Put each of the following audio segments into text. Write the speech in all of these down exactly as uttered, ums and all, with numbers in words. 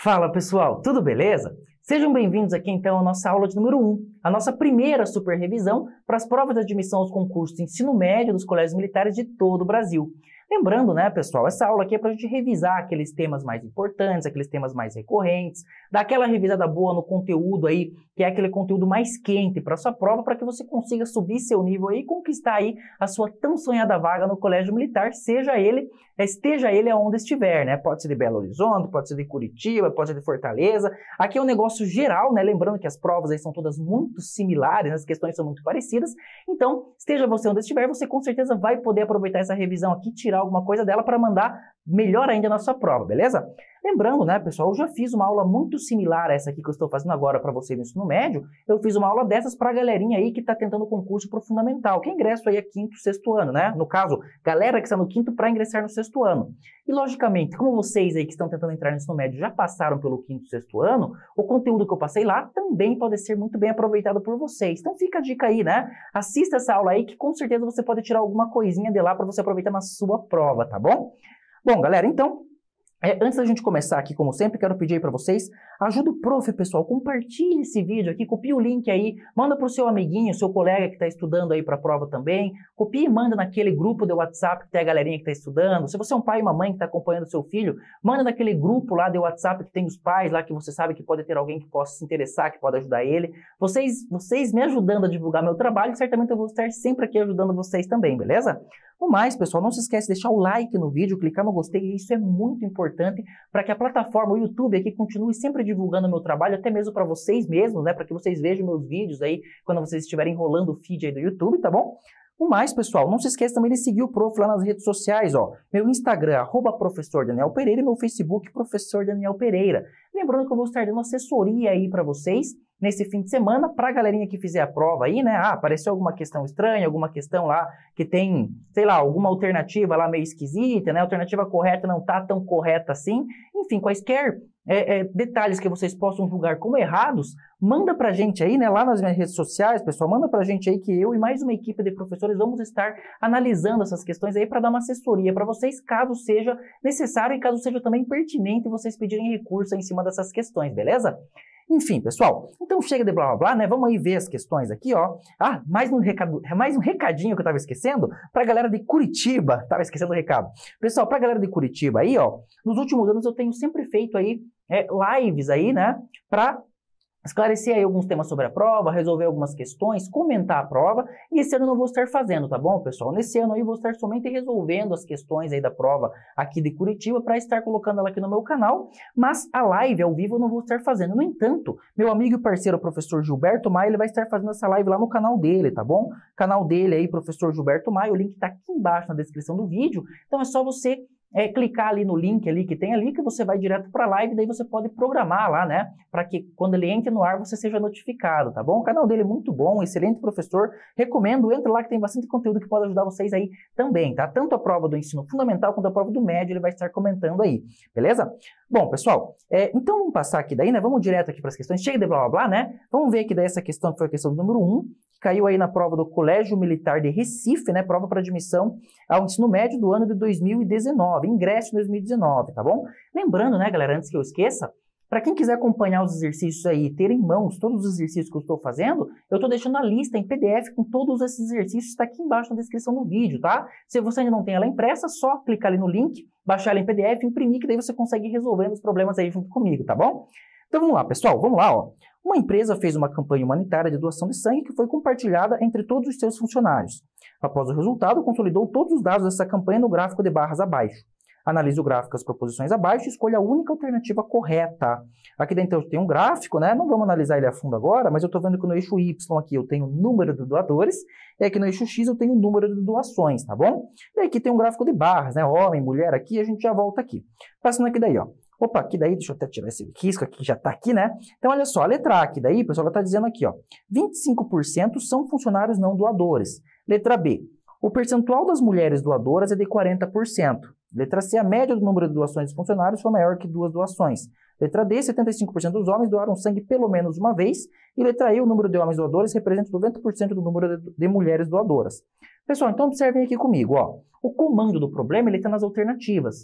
Fala pessoal, tudo beleza? Sejam bem-vindos aqui então à nossa aula de número um, a nossa primeira super revisão para as provas de admissão aos concursos de ensino médio dos colégios militares de todo o Brasil. Lembrando, né, pessoal, essa aula aqui é para a gente revisar aqueles temas mais importantes, aqueles temas mais recorrentes, dar aquela revisada boa no conteúdo aí, que é aquele conteúdo mais quente para a sua prova, para que você consiga subir seu nível aí e conquistar aí a sua tão sonhada vaga no colégio militar, seja ele, esteja ele aonde estiver, né? Pode ser de Belo Horizonte, pode ser de Curitiba, pode ser de Fortaleza. Aqui é um negócio geral, né? Lembrando que as provas aí são todas muito similares, as questões são muito parecidas. Então, esteja você onde estiver, você com certeza vai poder aproveitar essa revisão aqui, tirar alguma coisa dela para mandar melhor ainda na sua prova, beleza? Lembrando, né, pessoal, eu já fiz uma aula muito similar a essa aqui que eu estou fazendo agora para você no ensino médio. Eu fiz uma aula dessas para a galerinha aí que está tentando concurso pro fundamental, que é ingresso aí a quinto, sexto ano, né? No caso, galera que está no quinto para ingressar no sexto ano. E, logicamente, como vocês aí que estão tentando entrar no ensino médio já passaram pelo quinto, sexto ano, o conteúdo que eu passei lá também pode ser muito bem aproveitado por vocês. Então fica a dica aí, né? Assista essa aula aí que com certeza você pode tirar alguma coisinha de lá para você aproveitar na sua prova, tá bom? Bom, galera, então, é, antes da gente começar aqui, como sempre, quero pedir aí para vocês, ajuda o prof, pessoal, compartilhe esse vídeo aqui, copie o link aí, manda para o seu amiguinho, seu colega que está estudando aí para a prova também, copie e manda naquele grupo de WhatsApp que tem a galerinha que está estudando. Se você é um pai e uma mãe que está acompanhando o seu filho, manda naquele grupo lá de WhatsApp que tem os pais lá, que você sabe que pode ter alguém que possa se interessar, que pode ajudar ele. Vocês, vocês me ajudando a divulgar meu trabalho, certamente eu vou estar sempre aqui ajudando vocês também, beleza? No mais, pessoal, não se esquece de deixar o like no vídeo, clicar no gostei, isso é muito importante para que a plataforma, o YouTube aqui, continue sempre divulgando o meu trabalho, até mesmo para vocês mesmos, né, para que vocês vejam meus vídeos aí, quando vocês estiverem rolando o feed aí do YouTube, tá bom? No mais, pessoal, não se esqueça também de seguir o prof lá nas redes sociais, ó. Meu Instagram, arroba professor Daniel Pereira, e meu Facebook, professor Daniel Pereira. Lembrando que eu vou estar dando assessoria aí para vocês nesse fim de semana, para a galerinha que fizer a prova aí, né? Ah, apareceu alguma questão estranha, alguma questão lá que tem, sei lá, alguma alternativa lá meio esquisita, né? A alternativa correta não tá tão correta assim. Enfim, quaisquer é, é, detalhes que vocês possam julgar como errados, manda pra gente aí, né? Lá nas minhas redes sociais, pessoal, manda pra gente aí que eu e mais uma equipe de professores vamos estar analisando essas questões aí para dar uma assessoria para vocês, caso seja necessário e caso seja também pertinente vocês pedirem recurso em cima dessas questões, beleza? Enfim, pessoal, então chega de blá blá blá, né? Vamos aí ver as questões aqui, ó. Ah, mais um, recado, mais um recadinho que eu tava esquecendo pra galera de Curitiba. Tava esquecendo o recado. Pessoal, pra galera de Curitiba aí, ó, nos últimos anos eu tenho sempre feito aí é, lives aí, né? Pra esclarecer aí alguns temas sobre a prova, resolver algumas questões, comentar a prova, e esse ano eu não vou estar fazendo, tá bom, pessoal? Nesse ano aí eu vou estar somente resolvendo as questões aí da prova aqui de Curitiba para estar colocando ela aqui no meu canal, mas a live ao vivo eu não vou estar fazendo. No entanto, meu amigo e parceiro, o professor Gilberto Maia, ele vai estar fazendo essa live lá no canal dele, tá bom? Canal dele aí, professor Gilberto Maia, o link tá aqui embaixo na descrição do vídeo, então é só você É, clicar ali no link ali que tem ali, que você vai direto para a live, daí você pode programar lá, né, para que quando ele entre no ar você seja notificado, tá bom? O canal dele é muito bom, excelente professor, recomendo, entra lá que tem bastante conteúdo que pode ajudar vocês aí também, tá? Tanto a prova do ensino fundamental quanto a prova do médio ele vai estar comentando aí, beleza? Bom, pessoal, é, então vamos passar aqui daí, né, vamos direto aqui para as questões, chega de blá blá blá, né, vamos ver aqui daí essa questão que foi a questão do número um, caiu aí na prova do Colégio Militar de Recife, né, prova para admissão ao ensino médio do ano de dois mil e dezenove, ingresso em dois mil e dezenove, tá bom? Lembrando, né, galera, antes que eu esqueça, para quem quiser acompanhar os exercícios aí, ter em mãos todos os exercícios que eu estou fazendo, eu estou deixando a lista em P D F com todos esses exercícios, está aqui embaixo na descrição do vídeo, tá? Se você ainda não tem ela impressa, só clicar ali no link, baixar ela em P D F, imprimir, que daí você consegue ir resolvendo os problemas aí junto comigo, tá bom? Então vamos lá, pessoal, vamos lá, ó. Uma empresa fez uma campanha humanitária de doação de sangue que foi compartilhada entre todos os seus funcionários. Após o resultado, consolidou todos os dados dessa campanha no gráfico de barras abaixo. Analise o gráfico as proposições abaixo e escolha a única alternativa correta. Aqui dentro tem um gráfico, né? Não vamos analisar ele a fundo agora, mas eu estou vendo que no eixo Y aqui eu tenho o número de doadores, e aqui no eixo X eu tenho o número de doações, tá bom? E aqui tem um gráfico de barras, né? Homem, mulher aqui, a gente já volta aqui. Passando aqui daí, ó. Opa, aqui daí, deixa eu até tirar esse risco aqui, já tá aqui, né? Então, olha só, a letra A aqui daí, pessoal, ela tá dizendo aqui, ó, vinte e cinco por cento são funcionários não doadores. Letra B, o percentual das mulheres doadoras é de quarenta por cento. Letra C, a média do número de doações de funcionários foi maior que duas doações. Letra D, setenta e cinco por cento dos homens doaram sangue pelo menos uma vez. E letra E, o número de homens doadores representa noventa por cento do número de, de mulheres doadoras. Pessoal, então observem aqui comigo, ó. O comando do problema, ele está nas alternativas. Então, eu vou ter que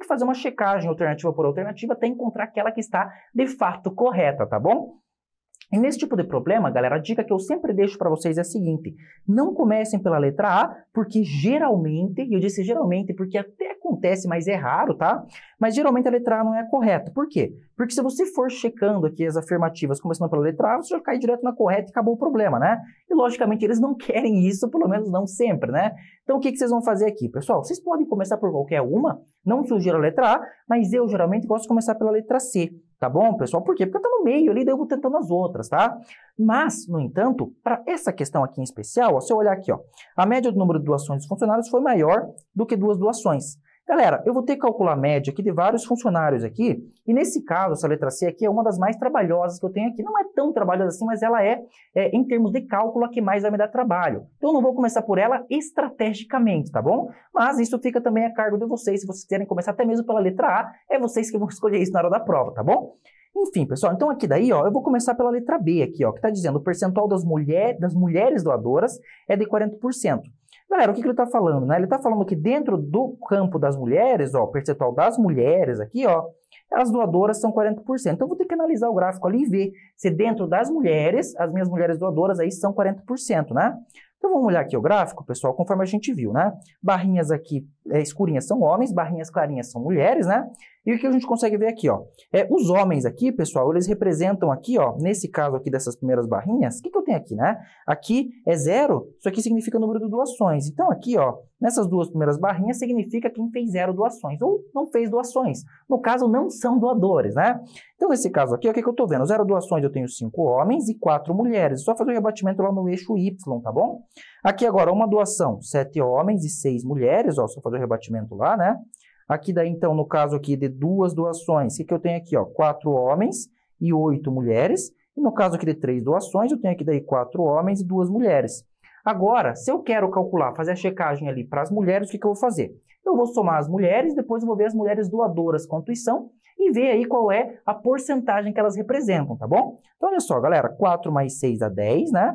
que fazer uma checagem alternativa por alternativa até encontrar aquela que está de fato correta, tá bom? E nesse tipo de problema, galera, a dica que eu sempre deixo para vocês é a seguinte: não comecem pela letra A, porque geralmente, e eu disse geralmente porque até acontece, mas é raro, tá? Mas geralmente a letra A não é a correta. Por quê? Porque se você for checando aqui as afirmativas começando pela letra A, você já cai direto na correta e acabou o problema, né? E logicamente eles não querem isso, pelo menos não sempre, né? Então o que que vocês vão fazer aqui, pessoal? Vocês podem começar por qualquer uma, não sugiro a letra A, mas eu geralmente gosto de começar pela letra C. Tá bom, pessoal? Por quê? Porque eu tô no meio ali, daí eu vou tentando as outras, tá? Mas, no entanto, para essa questão aqui em especial, ó, se eu olhar aqui, ó, a média do número de doações dos funcionários foi maior do que duas doações. Galera, eu vou ter que calcular a média aqui de vários funcionários aqui, e nesse caso, essa letra C aqui é uma das mais trabalhosas que eu tenho aqui. Não é tão trabalhosa assim, mas ela é, é em termos de cálculo, a que mais vai me dar trabalho. Então, eu não vou começar por ela estrategicamente, tá bom? Mas isso fica também a cargo de vocês. Se vocês quiserem começar até mesmo pela letra A, é vocês que vão escolher isso na hora da prova, tá bom? Enfim, pessoal, então aqui daí, ó, eu vou começar pela letra B aqui, ó, que está dizendo o percentual das, mulher, das mulheres doadoras é de quarenta por cento. Galera, o que, que ele está falando, né? Ele está falando que dentro do campo das mulheres, ó, o percentual das mulheres aqui, ó, as doadoras são quarenta por cento. Então, eu vou ter que analisar o gráfico ali e ver se dentro das mulheres, as minhas mulheres doadoras aí são quarenta por cento, né? Então, vamos olhar aqui o gráfico, pessoal, conforme a gente viu, né? Barrinhas aqui é, escurinhas são homens, barrinhas clarinhas são mulheres, né? E o que a gente consegue ver aqui, ó? É, os homens aqui, pessoal, eles representam aqui, ó, nesse caso aqui dessas primeiras barrinhas, o que, que eu tenho aqui, né? Aqui é zero, isso aqui significa o número de doações. Então, aqui, ó, nessas duas primeiras barrinhas significa quem fez zero doações ou não fez doações. No caso, não são doadores, né? Então, nesse caso aqui, o que, que eu tô vendo? Zero doações eu tenho cinco homens e quatro mulheres. É só fazer o rebatimento lá no eixo Y, tá bom? Aqui agora, uma doação, sete homens e seis mulheres, ó, só fazer o rebatimento lá, né? Aqui daí, então, no caso aqui de duas doações, o que, que eu tenho aqui, ó? Quatro homens e oito mulheres. E no caso aqui de três doações, eu tenho aqui daí quatro homens e duas mulheres. Agora, se eu quero calcular, fazer a checagem ali para as mulheres, o que, que eu vou fazer? Eu vou somar as mulheres, depois eu vou ver as mulheres doadoras quantos são e ver aí qual é a porcentagem que elas representam, tá bom? Então, olha só, galera, quatro mais seis dá dez, né?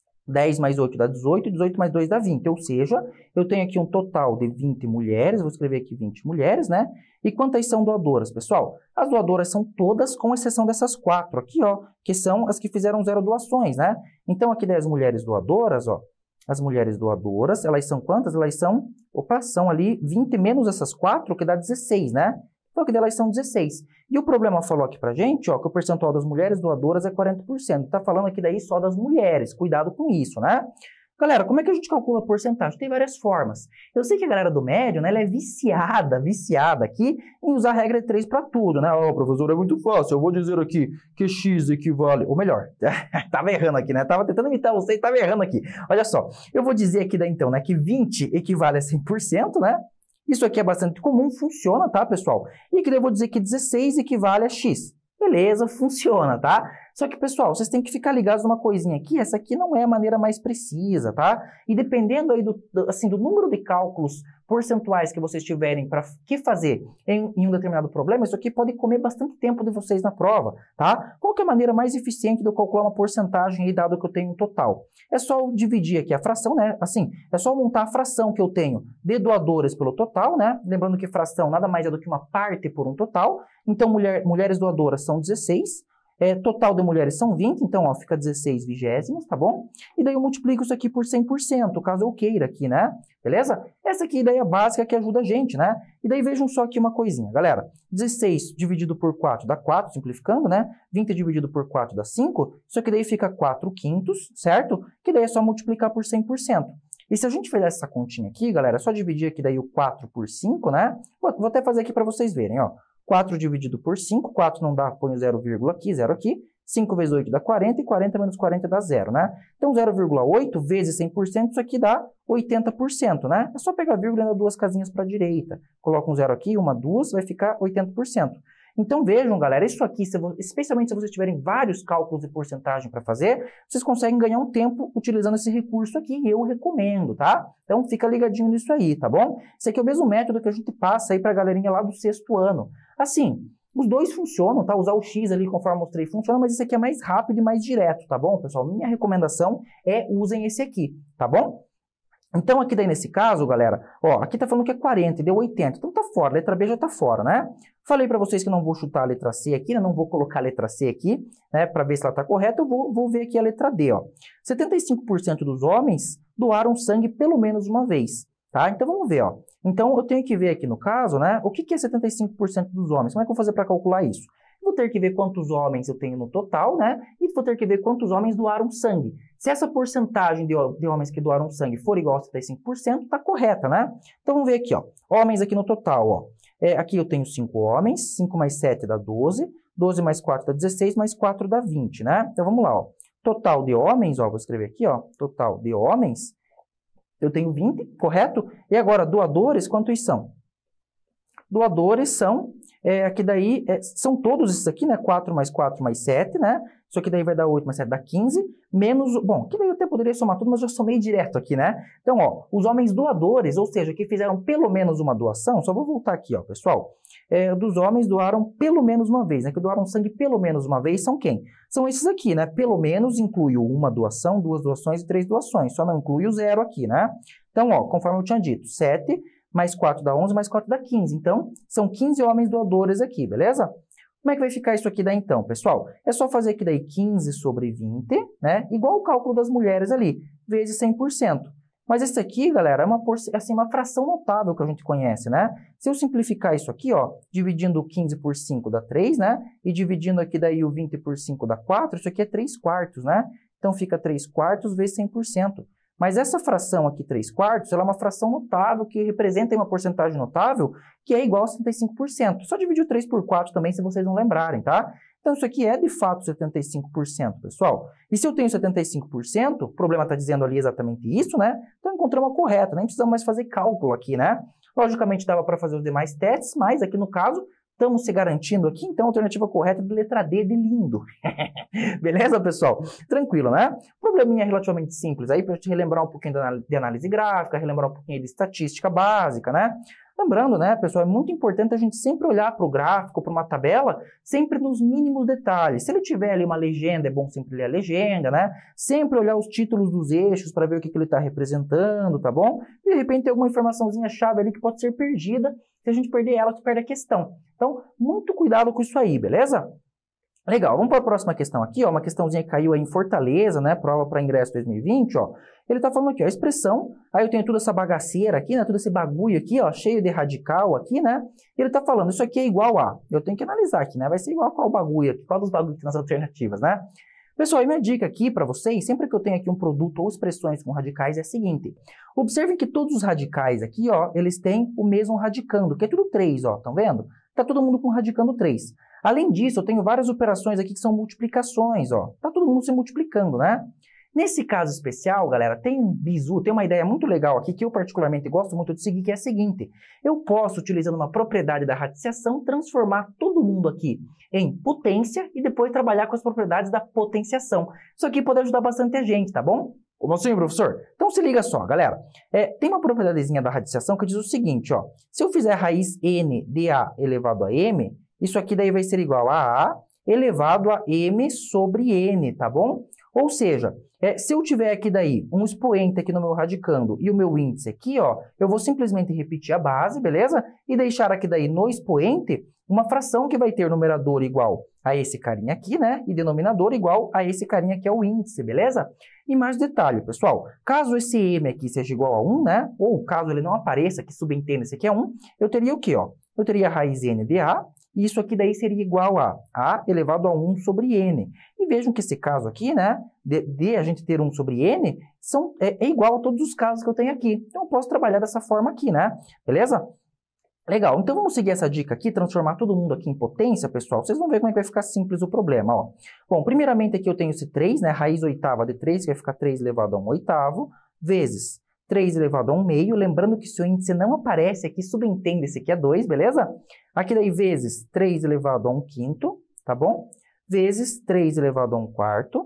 dez mais oito dá dezoito, dezoito mais dois dá vinte, ou seja, eu tenho aqui um total de vinte mulheres, vou escrever aqui vinte mulheres, né? E quantas são doadoras, pessoal? As doadoras são todas, com exceção dessas quatro aqui, ó, que são as que fizeram zero doações, né? Então, aqui das mulheres doadoras, ó, as mulheres doadoras, elas são quantas? Elas são, opa, são ali vinte menos essas quatro, que dá dezesseis, né? Então, aqui delas são dezesseis. E o problema falou aqui pra gente, ó, que o percentual das mulheres doadoras é quarenta por cento. Tá falando aqui daí só das mulheres. Cuidado com isso, né? Galera, como é que a gente calcula a porcentagem? Tem várias formas. Eu sei que a galera do médio, né, ela é viciada, viciada aqui em usar a regra de três para tudo, né? Ó, oh, professor, é muito fácil. Eu vou dizer aqui que x equivale... Ou melhor, tava errando aqui, né? Tava tentando imitar você e tava errando aqui. Olha só, eu vou dizer aqui daí então, né, que vinte equivale a cem por cento, né? Isso aqui é bastante comum, funciona, tá, pessoal? E aqui eu vou dizer que dezesseis equivale a x. Beleza, funciona, tá? Só que, pessoal, vocês têm que ficar ligados numa coisinha aqui. Essa aqui não é a maneira mais precisa, tá? E dependendo aí do, do, assim, do número de cálculos percentuais que vocês tiverem para que fazer em, em um determinado problema, isso aqui pode comer bastante tempo de vocês na prova, tá? Qual que é a maneira mais eficiente de eu calcular uma porcentagem aí, dado que eu tenho um total? É só eu dividir aqui a fração, né? Assim, é só montar a fração que eu tenho de doadores pelo total, né? Lembrando que fração nada mais é do que uma parte por um total. Então, mulher, mulheres doadoras são dezesseis. É, total de mulheres são vinte, então, ó, fica dezesseis vigésimos, tá bom? E daí eu multiplico isso aqui por cem por cento, caso eu queira aqui, né? Beleza? Essa aqui é a ideia básica que ajuda a gente, né? E daí vejam só aqui uma coisinha, galera. dezesseis dividido por quatro dá quatro, simplificando, né? vinte dividido por quatro dá cinco, isso aqui daí fica quatro quintos, certo? Que daí é só multiplicar por cem por cento. E se a gente fizer essa continha aqui, galera, é só dividir aqui daí o quatro por cinco, né? Vou, vou até fazer aqui para vocês verem, ó. quatro dividido por cinco, quatro não dá, põe o zero vírgula aqui, zero aqui. cinco vezes oito dá quarenta, e quarenta menos quarenta dá zero, né? Então, zero vírgula oito vezes cem por cento, isso aqui dá oitenta por cento, né? É só pegar a vírgula e dar duas casinhas para a direita. Coloca um zero aqui, uma, duas, vai ficar oitenta por cento. Então, vejam, galera, isso aqui, se, especialmente se vocês tiverem vários cálculos de porcentagem para fazer, vocês conseguem ganhar um tempo utilizando esse recurso aqui, e eu recomendo, tá? Então, fica ligadinho nisso aí, tá bom? Esse aqui é o mesmo método que a gente passa aí para a galerinha lá do sexto ano. Assim, os dois funcionam, tá? Usar o X ali, conforme eu mostrei, funciona, mas esse aqui é mais rápido e mais direto, tá bom, pessoal? Minha recomendação é usem esse aqui, tá bom? Então, aqui daí nesse caso, galera, ó, aqui tá falando que é quarenta e deu oitenta, então tá fora, a letra B já tá fora, né? Falei para vocês que não vou chutar a letra C aqui, né? Não vou colocar a letra C aqui, né? Para ver se ela tá correta, eu vou, vou ver aqui a letra D, ó. setenta e cinco por cento dos homens doaram sangue pelo menos uma vez, tá? Então, vamos ver, ó. Então, eu tenho que ver aqui no caso, né? O que que é setenta e cinco por cento dos homens? Como é que eu vou fazer para calcular isso? Vou ter que ver quantos homens eu tenho no total, né? E vou ter que ver quantos homens doaram sangue. Se essa porcentagem de, de homens que doaram sangue for igual a setenta e cinco por cento, tá correta, né? Então, vamos ver aqui, ó. Homens aqui no total, ó. É, aqui eu tenho cinco homens, cinco mais sete dá doze, doze mais quatro dá dezesseis, mais quatro dá vinte, né? Então, vamos lá, ó. Total de homens, ó, vou escrever aqui, ó. Total de homens, eu tenho vinte, correto? E agora, doadores, quantos são? Doadores são, é, aqui daí, é, são todos esses aqui, né? quatro mais quatro mais sete, né? Isso aqui daí vai dar oito mais sete dá quinze, menos, bom, aqui daí eu até poderia somar tudo, mas eu somei direto aqui, né? Então, ó, os homens doadores, ou seja, que fizeram pelo menos uma doação, só vou voltar aqui, ó, pessoal, é, dos homens doaram pelo menos uma vez, né? Que doaram sangue pelo menos uma vez, são quem? São esses aqui, né? Pelo menos inclui uma doação, duas doações e três doações, só não inclui o zero aqui, né? Então, ó, conforme eu tinha dito, sete mais quatro dá onze, mais quatro dá quinze. Então, são quinze homens doadores aqui, beleza? Como é que vai ficar isso aqui daí então, pessoal? É só fazer aqui daí quinze sobre vinte, né? Igual o cálculo das mulheres ali, vezes cem por cento. Mas esse aqui, galera, é uma, assim, uma fração notável que a gente conhece, né? Se eu simplificar isso aqui, ó, dividindo o quinze por cinco dá três, né? E dividindo aqui daí o vinte por cinco dá quatro, isso aqui é três quartos, né? Então, fica três quartos vezes cem por cento. Mas essa fração aqui, três quartos, ela é uma fração notável, que representa uma porcentagem notável, que é igual a setenta e cinco por cento. Só dividir o três por quatro também, se vocês não lembrarem, tá? Então, isso aqui é, de fato, setenta e cinco por cento, pessoal. E se eu tenho setenta e cinco por cento, o problema está dizendo ali exatamente isso, né? Então, encontramos a correta, nem precisamos mais fazer cálculo aqui, né? Logicamente, dava para fazer os demais testes, mas aqui no caso, estamos se garantindo aqui, então a alternativa correta é de letra D de lindo. Beleza, pessoal? Tranquilo, né? Probleminha relativamente simples aí, para a gente relembrar um pouquinho de análise gráfica, relembrar um pouquinho de estatística básica, né? Lembrando, né, pessoal, é muito importante a gente sempre olhar para o gráfico, para uma tabela, sempre nos mínimos detalhes. Se ele tiver ali uma legenda, é bom sempre ler a legenda, né? Sempre olhar os títulos dos eixos para ver o que, que ele está representando, tá bom? E, de repente, tem alguma informaçãozinha chave ali que pode ser perdida. Se a gente perder ela, tu perde a questão. Então, muito cuidado com isso aí, beleza? Legal, vamos para a próxima questão aqui, ó, uma questãozinha que caiu aí em Fortaleza, né, prova para ingresso dois mil e vinte, ó. Ele tá falando aqui, ó, a expressão, aí eu tenho toda essa bagaceira aqui, né, todo esse bagulho aqui, ó, cheio de radical aqui, né, e ele tá falando, isso aqui é igual a, eu tenho que analisar aqui, né, vai ser igual a qual bagulho aqui, qual dos bagulhos nas alternativas, né. Pessoal, e minha dica aqui para vocês, sempre que eu tenho aqui um produto ou expressões com radicais, é a seguinte, observem que todos os radicais aqui, ó, eles têm o mesmo radicando, que é tudo três, ó, estão vendo? Tá todo mundo com radicando três. Além disso, eu tenho várias operações aqui que são multiplicações, ó. Tá todo mundo se multiplicando, né? Nesse caso especial, galera, tem um bizu, tem uma ideia muito legal aqui que eu particularmente gosto muito de seguir, que é a seguinte. Eu posso, utilizando uma propriedade da radiciação, transformar todo mundo aqui em potência e depois trabalhar com as propriedades da potenciação. Isso aqui pode ajudar bastante a gente, tá bom? Como assim, professor? Então se liga só, galera. É, tem uma propriedadezinha da radiciação que diz o seguinte, ó. Se eu fizer raiz n de a elevado a m, isso aqui daí vai ser igual a a elevado a m sobre n, tá bom? Ou seja, é, se eu tiver aqui daí um expoente aqui no meu radicando e o meu índice aqui, ó, eu vou simplesmente repetir a base, beleza? E deixar aqui daí no expoente uma fração que vai ter numerador igual a esse carinha aqui, né? E denominador igual a esse carinha que é o índice, beleza? E mais detalhe, pessoal, caso esse m aqui seja igual a um, né? Ou caso ele não apareça, que subentenda esse aqui é um, eu teria o quê, ó? Eu teria raiz n de a, e isso aqui daí seria igual a a elevado a um sobre n. E vejam que esse caso aqui, né, de, de a gente ter um sobre n, são, é, é igual a todos os casos que eu tenho aqui. Então, eu posso trabalhar dessa forma aqui, né? Beleza? Legal, então vamos seguir essa dica aqui, transformar todo mundo aqui em potência, pessoal. Vocês vão ver como é que vai ficar simples o problema, ó. Bom, primeiramente aqui eu tenho esse três, né, raiz oitava de três, que vai ficar três elevado a um oitavo, vezes três elevado a um meio, lembrando que se o índice não aparece aqui, subentende esse aqui é dois, beleza? Aqui daí vezes três elevado a um quinto, tá bom? Vezes três elevado a um quarto,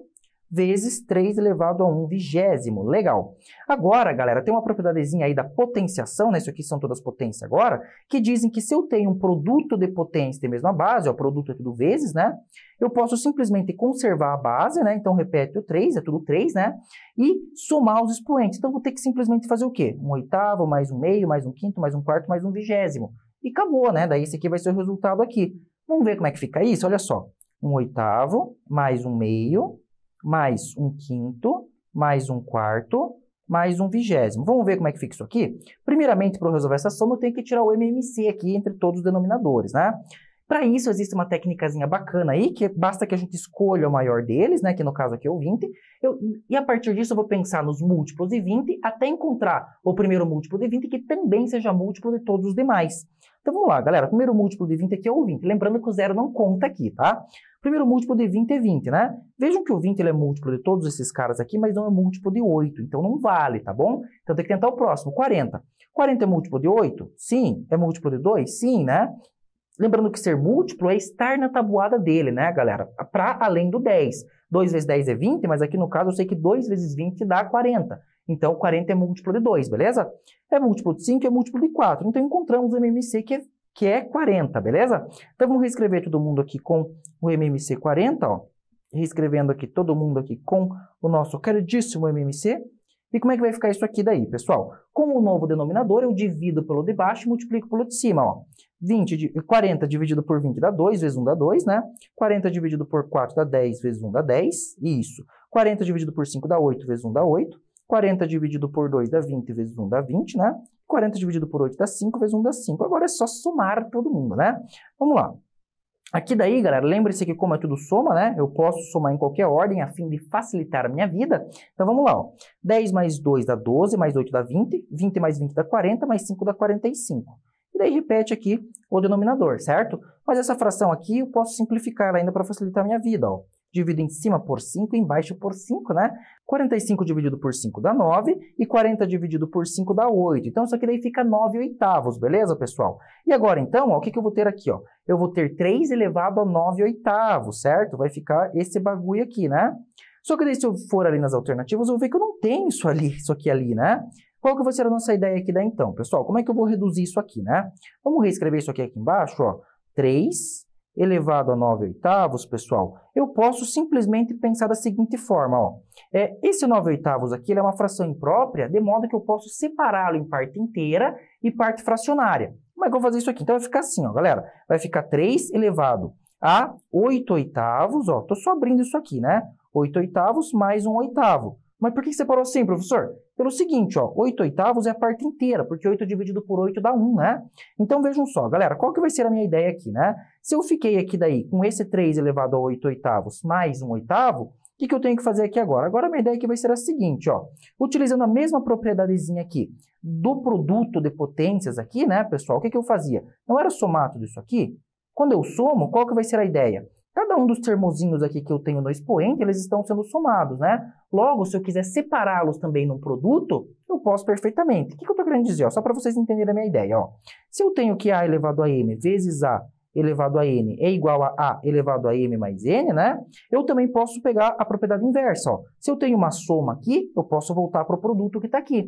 vezes três elevado a um vigésimo. Legal. Agora, galera, tem uma propriedadezinha aí da potenciação, né? Isso aqui são todas potências agora, que dizem que se eu tenho um produto de potência de mesma base, ó, produto aqui do vezes, né? Eu posso simplesmente conservar a base, né? Então, repete o três, é tudo três, né? E somar os expoentes. Então, vou ter que simplesmente fazer o quê? Um oitavo, mais um meio, mais um quinto, mais um quarto, mais um vigésimo. E acabou, né? Daí esse aqui vai ser o resultado aqui. Vamos ver como é que fica isso? Olha só. Um oitavo, mais um meio, mais um quinto, mais um quarto, mais um vigésimo. Vamos ver como é que fica isso aqui? Primeiramente, para eu resolver essa soma, eu tenho que tirar o M M C aqui entre todos os denominadores, né? Para isso, existe uma técnicazinha bacana aí, que basta que a gente escolha o maior deles, né? Que no caso aqui é o vinte. Eu, e a partir disso, eu vou pensar nos múltiplos de vinte até encontrar o primeiro múltiplo de vinte que também seja múltiplo de todos os demais. Então, vamos lá, galera. O primeiro múltiplo de vinte aqui é o vinte. Lembrando que o zero não conta aqui, tá? O primeiro múltiplo de vinte é vinte, né? Vejam que o vinte ele é múltiplo de todos esses caras aqui, mas não é múltiplo de oito. Então, não vale, tá bom? Então, tem que tentar o próximo, quarenta. quarenta é múltiplo de oito? Sim. É múltiplo de dois? Sim, né? Lembrando que ser múltiplo é estar na tabuada dele, né, galera? Para além do dez. dois vezes dez é vinte, mas aqui no caso eu sei que dois vezes vinte dá quarenta. Então, quarenta é múltiplo de dois, beleza? É múltiplo de cinco, é múltiplo de quatro. Então, encontramos o M M C que é, que é quarenta, beleza? Então, vamos reescrever todo mundo aqui com o M M C quarenta, ó. Reescrevendo aqui todo mundo aqui com o nosso queridíssimo M M C. E como é que vai ficar isso aqui daí, pessoal? Com o novo denominador, eu divido pelo de baixo e multiplico pelo de cima, ó. vinte, quarenta dividido por vinte dá dois, vezes um dá dois, né? quarenta dividido por quatro dá dez, vezes um dá dez, isso. quarenta dividido por cinco dá oito, vezes um dá oito. quarenta dividido por dois dá vinte, vezes um dá vinte, né? quarenta dividido por oito dá cinco, vezes um dá cinco. Agora é só somar todo mundo, né? Vamos lá. Aqui daí, galera, lembre-se que como é tudo soma, né? Eu posso somar em qualquer ordem a fim de facilitar a minha vida. Então, vamos lá, ó. dez mais dois dá doze, mais oito dá vinte, vinte mais vinte dá quarenta, mais cinco dá quarenta e cinco. E daí repete aqui o denominador, certo? Mas essa fração aqui eu posso simplificar ela ainda para facilitar a minha vida, ó. Divido em cima por cinco e embaixo por cinco, né? quarenta e cinco dividido por cinco dá nove e quarenta dividido por cinco dá oito. Então, isso aqui daí fica nove oitavos, beleza, pessoal? E agora, então, ó, o que, que eu vou ter aqui, ó? Eu vou ter três elevado a nove oitavos, certo? Vai ficar esse bagulho aqui, né? Só que daí, se eu for ali nas alternativas, eu vou ver que eu não tenho isso ali, isso aqui ali, né? Qual que vai ser a nossa ideia aqui daí, então? Pessoal, como é que eu vou reduzir isso aqui, né? Vamos reescrever isso aqui, aqui embaixo, ó. três elevado a nove oitavos, pessoal, eu posso simplesmente pensar da seguinte forma, ó. É, esse nove oitavos aqui ele é uma fração imprópria, de modo que eu posso separá-lo em parte inteira e parte fracionária. Como é que eu vou fazer isso aqui? Então vai ficar assim, ó, galera. Vai ficar três elevado a oito oitavos, ó. Tô só abrindo isso aqui, né? oito oitavos mais um oitavo. Mas por que você parou assim, professor? Pelo seguinte, ó, oito oitavos é a parte inteira, porque oito dividido por oito dá um, né? Então, vejam só, galera, qual que vai ser a minha ideia aqui, né? Se eu fiquei aqui daí com esse três elevado a oito oitavos mais um oitavo, o que, que eu tenho que fazer aqui agora? Agora a minha ideia aqui vai ser a seguinte, ó. Utilizando a mesma propriedadezinha aqui do produto de potências aqui, né, pessoal? O que, que eu fazia? Não era somar tudo isso aqui? Quando eu somo, qual que vai ser a ideia? Cada um dos termozinhos aqui que eu tenho no expoente, eles estão sendo somados, né? Logo, se eu quiser separá-los também num produto, eu posso perfeitamente. O que, que eu estou querendo dizer? Ó, só para vocês entenderem a minha ideia. Ó. Se eu tenho que A elevado a M vezes A elevado a N é igual a A elevado a M mais N, né? Eu também posso pegar a propriedade inversa. Ó. Se eu tenho uma soma aqui, eu posso voltar para o produto que está aqui.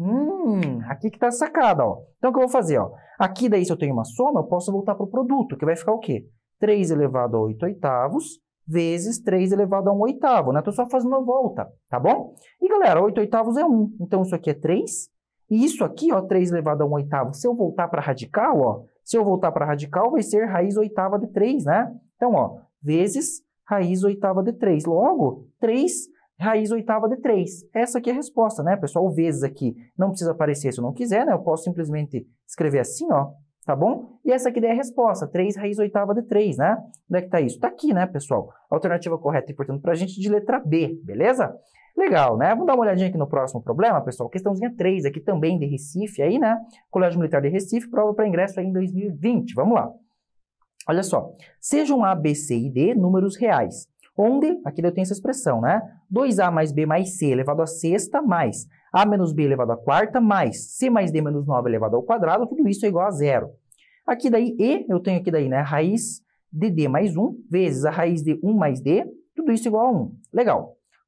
Hum, aqui que está a sacada. Ó. Então, o que eu vou fazer? Ó? Aqui daí, se eu tenho uma soma, eu posso voltar para o produto, que vai ficar o quê? três elevado a oito oitavos vezes três elevado a um oitavo, né? Estou só fazendo a volta, tá bom? E, galera, oito oitavos é um. Então, isso aqui é três. E isso aqui, ó, três elevado a um oitavo, se eu voltar para a radical, ó, se eu voltar para a radical, vai ser raiz oitava de três, né? Então, ó, vezes raiz oitava de três. Logo, três raiz oitava de três. Essa aqui é a resposta, né, pessoal? O vezes aqui não precisa aparecer se eu não quiser, né? Eu posso simplesmente escrever assim, ó. Tá bom? E essa aqui daí é a resposta, três raiz oitava de três, né? Onde é que tá isso? Tá aqui, né, pessoal? A alternativa correta, portanto, pra gente de letra B, beleza? Legal, né? Vamos dar uma olhadinha aqui no próximo problema, pessoal. Questãozinha três aqui também de Recife aí, né? Colégio Militar de Recife, prova para ingresso aí em dois mil e vinte. Vamos lá. Olha só. Sejam A, B, C e D números reais, onde, aqui eu tenho essa expressão, né? dois A mais B mais C elevado a sexta mais A menos B elevado a quarta mais C mais D menos nove elevado ao quadrado, tudo isso é igual a zero. Aqui daí, E, eu tenho aqui daí, né, raiz de D mais um, vezes a raiz de um mais D, tudo isso igual a um. Legal.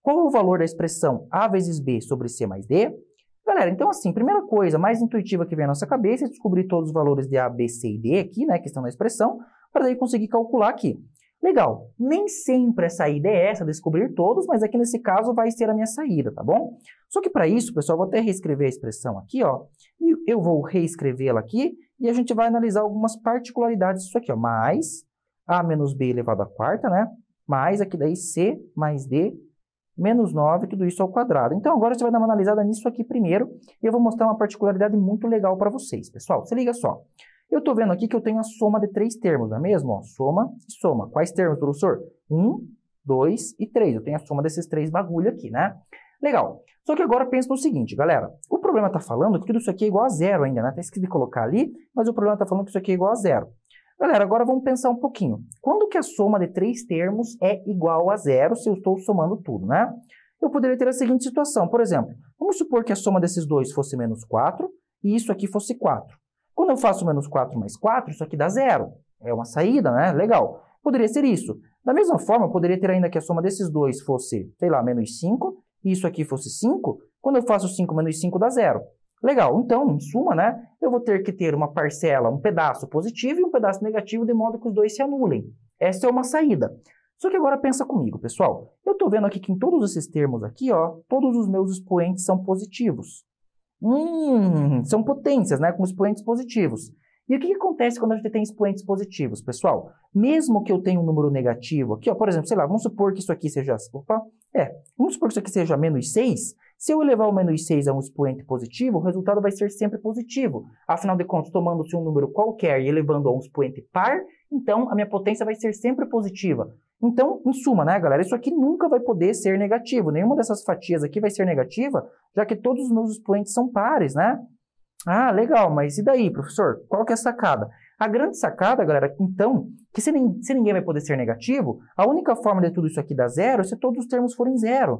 Qual é o valor da expressão A vezes B sobre C mais D? Galera, então assim, primeira coisa, mais intuitiva que vem à nossa cabeça é descobrir todos os valores de A, B, C e D aqui, né, que estão na expressão, para daí conseguir calcular aqui. Legal, nem sempre a saída é essa, descobrir todos, mas aqui nesse caso vai ser a minha saída, tá bom? Só que para isso, pessoal, eu vou até reescrever a expressão aqui, ó, e eu vou reescrevê-la aqui, e a gente vai analisar algumas particularidades disso aqui, ó, mais A menos B elevado à quarta, né, mais aqui daí C mais D menos nove, tudo isso ao quadrado. Então, agora você vai dar uma analisada nisso aqui primeiro, e eu vou mostrar uma particularidade muito legal para vocês, pessoal. Se liga só. Eu estou vendo aqui que eu tenho a soma de três termos, não é mesmo? Ó, soma e soma. Quais termos, professor? um, dois e três. Eu tenho a soma desses três bagulho aqui, né? Legal. Só que agora pensa no seguinte, galera. O problema está falando que tudo isso aqui é igual a zero ainda, né? Está escrito de colocar ali, mas o problema está falando que isso aqui é igual a zero. Galera, agora vamos pensar um pouquinho. Quando que a soma de três termos é igual a zero se eu estou somando tudo, né? Eu poderia ter a seguinte situação, por exemplo, vamos supor que a soma desses dois fosse menos quatro e isso aqui fosse quatro. Quando eu faço menos quatro mais quatro, isso aqui dá zero. É uma saída, né? Legal. Poderia ser isso. Da mesma forma, eu poderia ter ainda que a soma desses dois fosse, sei lá, menos cinco e isso aqui fosse cinco. Quando eu faço cinco menos cinco dá zero. Legal, então, em suma, né, eu vou ter que ter uma parcela, um pedaço positivo e um pedaço negativo, de modo que os dois se anulem. Essa é uma saída. Só que agora pensa comigo, pessoal. Eu estou vendo aqui que em todos esses termos aqui, ó, todos os meus expoentes são positivos. Hum, são potências, né, com expoentes positivos. E o que, que acontece quando a gente tem expoentes positivos, pessoal? Mesmo que eu tenha um número negativo aqui, ó, por exemplo, sei lá, vamos supor que isso aqui seja... Opa, é, vamos supor que isso aqui seja menos seis. Se eu elevar o menos seis a um expoente positivo, o resultado vai ser sempre positivo. Afinal de contas, tomando-se um número qualquer e elevando a um expoente par, então a minha potência vai ser sempre positiva. Então, em suma, né, galera, isso aqui nunca vai poder ser negativo. Nenhuma dessas fatias aqui vai ser negativa, já que todos os meus expoentes são pares, né? Ah, legal, mas e daí, professor? Qual que é a sacada? A grande sacada, galera, então, que se, se ninguém vai poder ser negativo, a única forma de tudo isso aqui dar zero é se todos os termos forem zero.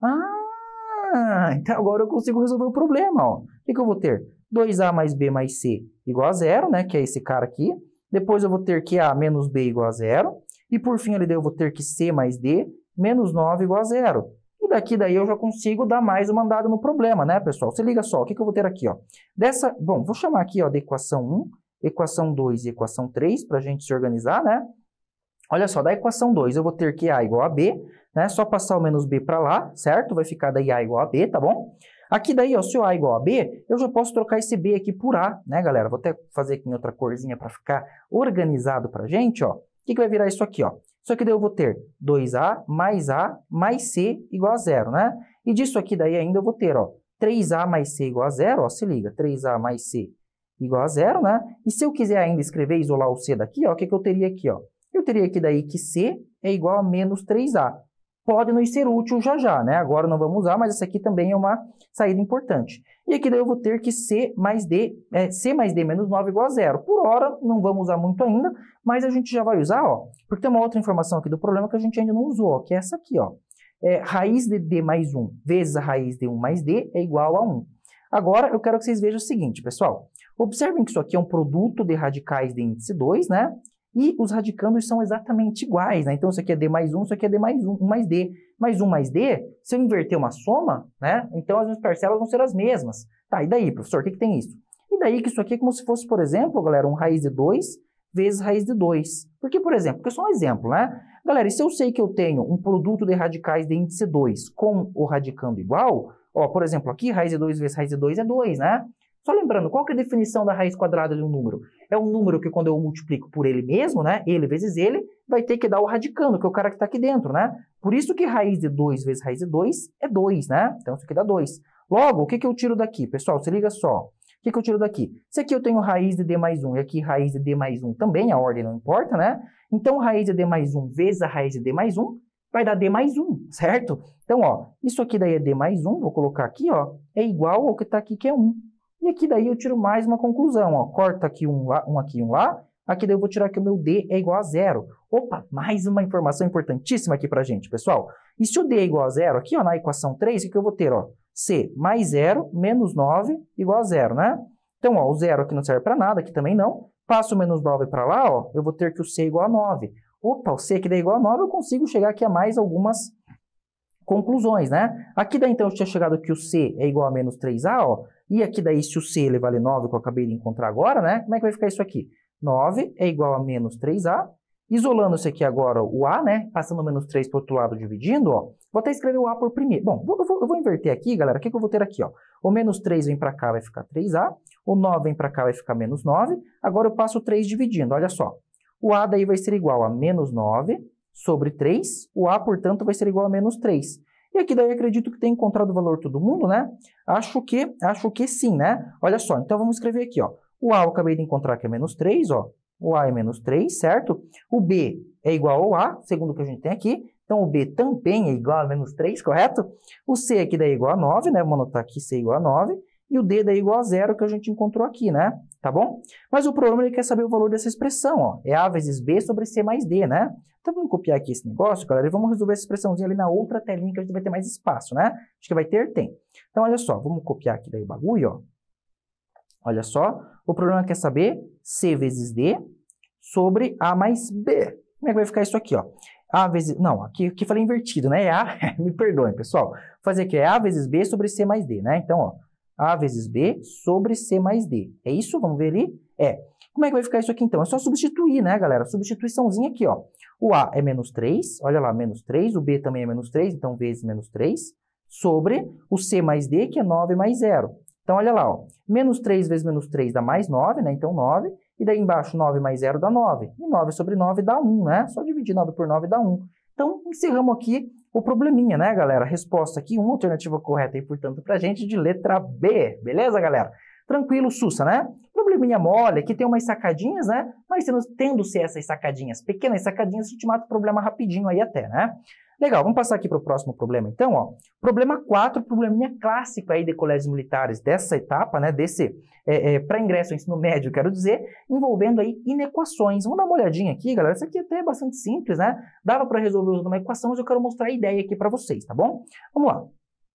Ah, então agora eu consigo resolver o problema, ó. O que, que eu vou ter? dois A mais B mais C igual a zero, né, que é esse cara aqui. Depois eu vou ter que A menos B igual a zero. E por fim, ali daí eu vou ter que C mais D menos nove igual a zero. E daqui daí eu já consigo dar mais uma andada no problema, né, pessoal? Se liga só, o que, que eu vou ter aqui, ó? Dessa, bom, vou chamar aqui, ó, de equação um, equação dois e equação três, para a gente se organizar, né? Olha só, da equação dois eu vou ter que A igual a B, né? Só passar o menos B para lá, certo? Vai ficar daí A igual a B, tá bom? Aqui daí, ó, se o A igual a B, eu já posso trocar esse B aqui por A, né, galera? Vou até fazer aqui em outra corzinha para ficar organizado pra gente, ó. O que, que vai virar isso aqui, ó? Isso aqui daí eu vou ter dois A mais A mais C igual a zero, né? E disso aqui daí ainda eu vou ter, ó, três A mais C igual a zero, ó, se liga, três A mais C igual a zero, né? E se eu quiser ainda escrever e isolar o C daqui, ó, o que, que eu teria aqui, ó? Eu teria aqui daí que C é igual a menos três A. Pode nos ser útil já já, né? Agora não vamos usar, mas essa aqui também é uma saída importante. E aqui daí eu vou ter que C mais D, é, C mais D menos nove igual a zero. Por hora, não vamos usar muito ainda, mas a gente já vai usar, ó, porque tem uma outra informação aqui do problema que a gente ainda não usou, ó, que é essa aqui, ó. É, raiz de D mais um vezes a raiz de um mais D é igual a um. Agora, eu quero que vocês vejam o seguinte, pessoal. Observem que isso aqui é um produto de radicais de índice dois, né? E os radicandos são exatamente iguais, né? Então, isso aqui é D mais um, isso aqui é D mais um, um mais D. Mais um mais D, se eu inverter uma soma, né? Então, as minhas parcelas vão ser as mesmas. Tá, e daí, professor, o que, que tem isso? E daí que isso aqui é como se fosse, por exemplo, galera, um raiz de dois vezes raiz de dois. Por que, por exemplo? Porque é só um exemplo, né? Galera, e se eu sei que eu tenho um produto de radicais de índice dois com o radicando igual, ó, por exemplo, aqui, raiz de dois vezes raiz de dois é dois, né? Só lembrando, qual que é a definição da raiz quadrada de um número? É um número que quando eu multiplico por ele mesmo, né, ele vezes ele, vai ter que dar o radicando, que é o cara que está aqui dentro, né? Por isso que raiz de dois vezes raiz de dois é dois, né? Então isso aqui dá dois. Logo, o que, que eu tiro daqui? Pessoal, se liga só. O que, que eu tiro daqui? Se aqui eu tenho raiz de D mais um e aqui raiz de D mais um também, a ordem não importa, né? Então raiz de D mais um vezes a raiz de D mais um vai dar D mais um, certo? Então, ó, isso aqui daí é D mais um, vou colocar aqui, ó, é igual ao que está aqui, que é um. E aqui daí eu tiro mais uma conclusão, ó. Corta aqui um, lá, um aqui e um lá. Aqui daí eu vou tirar que o meu D é igual a zero. Opa, mais uma informação importantíssima aqui pra gente, pessoal. E se o D é igual a zero, aqui ó, na equação três, o que eu vou ter? Ó? C mais zero menos nove igual a zero, né? Então, ó, o zero aqui não serve para nada, aqui também não. Passo o menos nove para lá, ó, eu vou ter que o C é igual a nove. Opa, o C aqui daí é igual a nove, eu consigo chegar aqui a mais algumas conclusões, né? Aqui daí, então, eu tinha chegado que o C é igual a menos três A, ó. E aqui daí, se o C ele vale nove, que eu acabei de encontrar agora, né? Como é que vai ficar isso aqui? nove é igual a menos três A. Isolando isso aqui agora, o A, né? Passando o menos três para o outro lado, dividindo, ó. Vou até escrever o A por primeiro. Bom, eu vou, eu vou inverter aqui, galera. O que, que eu vou ter aqui, ó? O menos três vem para cá, vai ficar três A. O nove vem para cá, vai ficar menos nove. Agora eu passo o três dividindo, olha só. O A daí vai ser igual a menos nove sobre três. O A, portanto, vai ser igual a menos três. E aqui daí acredito que tenha encontrado o valor todo mundo, né? Acho que, acho que sim, né? Olha só, então vamos escrever aqui, ó. O A eu acabei de encontrar que é menos três, ó. O A é menos três, certo? O B é igual ao A, segundo o que a gente tem aqui. Então, o B também é igual a menos três, correto? O C aqui daí é igual a nove, né? Vamos anotar aqui C igual a nove. E o D daí é igual a zero, que a gente encontrou aqui, né? Tá bom? Mas o problema ele quer saber o valor dessa expressão, ó. É A vezes B sobre C mais D, né? Então, vamos copiar aqui esse negócio, galera, e vamos resolver essa expressãozinha ali na outra telinha, que a gente vai ter mais espaço, né? Acho que vai ter, tem. Então, olha só, vamos copiar aqui daí o bagulho, ó. Olha só, o problema quer saber C vezes D sobre A mais B. Como é que vai ficar isso aqui, ó? A vezes... Não, aqui, aqui falei invertido, né? É A... Me perdoem, pessoal. Vou fazer aqui, é A vezes B sobre C mais D, né? Então, ó, A vezes B sobre C mais D. É isso? Vamos ver ali? É. Como é que vai ficar isso aqui, então? É só substituir, né, galera? Substituiçãozinha aqui, ó. O A é menos três, olha lá, menos três. O B também é menos três, então vezes menos três. Sobre o C mais D, que é nove mais zero. Então, olha lá, ó. Menos três vezes menos três dá mais nove, né? Então, nove. E daí embaixo, nove mais zero dá nove. E nove sobre nove dá um, né? Só dividir nove por nove dá um. Então, encerramos aqui o probleminha, né, galera? Resposta aqui, uma alternativa correta aí, portanto, pra gente de letra B. Beleza, galera? Tranquilo, sussa, né? Probleminha mole, aqui tem umas sacadinhas, né? Mas tendo, tendo ser essas sacadinhas, pequenas sacadinhas, a gente mata o problema rapidinho aí até, né? Legal, vamos passar aqui para o próximo problema, então, ó. Problema quatro, probleminha clássico aí de colégios militares dessa etapa, né, desse é, é, para ingresso ao ensino médio, quero dizer, envolvendo aí inequações. Vamos dar uma olhadinha aqui, galera, isso aqui até é bastante simples, né? Dava para resolver usando uma equação, mas eu quero mostrar a ideia aqui para vocês, tá bom? Vamos lá.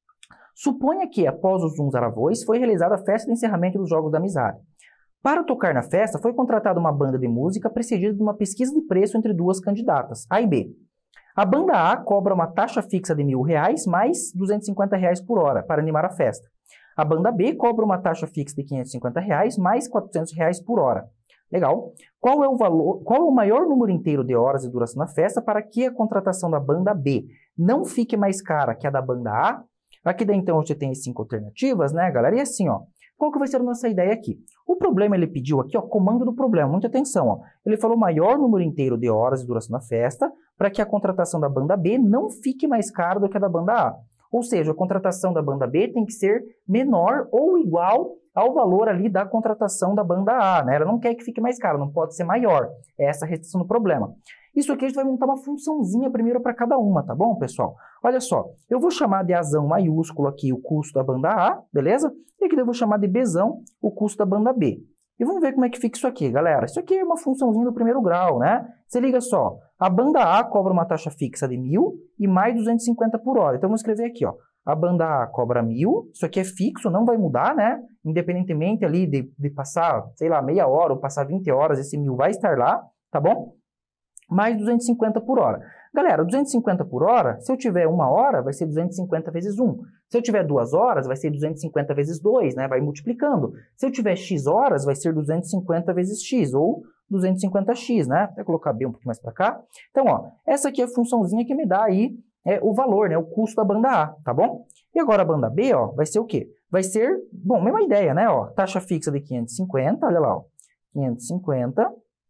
Suponha que, após os Zunzar Avós, foi realizada a festa de encerramento dos Jogos da Amizade. Para tocar na festa, foi contratada uma banda de música precedida de uma pesquisa de preço entre duas candidatas, A e B. A banda A cobra uma taxa fixa de mil reais mais duzentos e cinquenta reais por hora para animar a festa. A banda B cobra uma taxa fixa de quinhentos e cinquenta reais mais quatrocentos reais por hora. Legal. Qual é o valor, qual é o maior número inteiro de horas de duração da festa para que a contratação da banda B não fique mais cara que a da banda A? Aqui daí, então, você tem as cinco alternativas, né, galera? E assim, ó, qual que vai ser a nossa ideia aqui? O problema, ele pediu aqui, ó, comando do problema, muita atenção, ó. Ele falou maior número inteiro de horas de duração da festa para que a contratação da banda B não fique mais cara do que a da banda A. Ou seja, a contratação da banda B tem que ser menor ou igual ao valor ali da contratação da banda A, né? Ela não quer que fique mais caro, não pode ser maior. É essa a restrição do problema. Isso aqui a gente vai montar uma funçãozinha primeiro para cada uma, tá bom, pessoal? Olha só, eu vou chamar de Azão maiúsculo aqui o custo da banda A, beleza? E aqui eu vou chamar de Bzão o custo da banda B. E vamos ver como é que fica isso aqui, galera. Isso aqui é uma funçãozinha do primeiro grau, né? Você liga só, a banda A cobra uma taxa fixa de mil e mais duzentos e cinquenta por hora. Então, vamos escrever aqui, ó. A banda A cobra mil, isso aqui é fixo, não vai mudar, né? Independentemente ali de, de passar, sei lá, meia hora ou passar vinte horas, esse mil vai estar lá, tá bom? Mais duzentos e cinquenta por hora. Galera, duzentos e cinquenta por hora, se eu tiver uma hora, vai ser duzentos e cinquenta vezes um. Se eu tiver duas horas, vai ser duzentos e cinquenta vezes dois, né? Vai multiplicando. Se eu tiver x horas, vai ser duzentos e cinquenta vezes x, ou duzentos e cinquenta x, né? Vou colocar B um pouquinho mais para cá. Então, ó, essa aqui é a funçãozinha que me dá aí é, o valor, né? O custo da banda A, tá bom? E agora a banda B, ó, vai ser o quê? Vai ser, bom, mesma ideia, né? Ó, taxa fixa de quinhentos e cinquenta, olha lá, ó, quinhentos e cinquenta,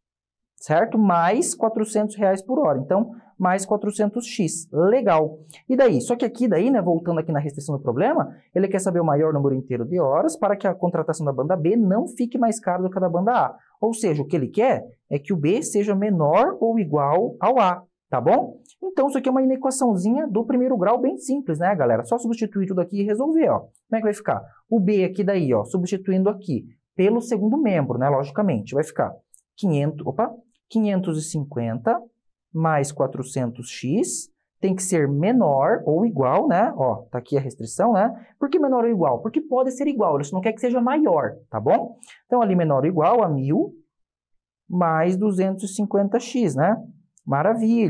certo? Mais quatrocentos reais por hora. Então, mais quatrocentos x. Legal. E daí? Só que aqui, daí, né, voltando aqui na restrição do problema, ele quer saber o maior número inteiro de horas para que a contratação da banda B não fique mais cara do que a da banda A. Ou seja, o que ele quer é que o B seja menor ou igual ao A, tá bom? Então, isso aqui é uma inequaçãozinha do primeiro grau bem simples, né, galera? Só substituir tudo aqui e resolver, ó. Como é que vai ficar? O B aqui daí, ó, substituindo aqui pelo segundo membro, né, logicamente, vai ficar quinhentos, opa, quinhentos e cinquenta mais quatrocentos x tem que ser menor ou igual, né? Ó, tá aqui a restrição, né? Por que menor ou igual? Porque pode ser igual, isso não quer que seja maior, tá bom? Então, ali menor ou igual a mil mais duzentos e cinquenta x, né? Maravilha.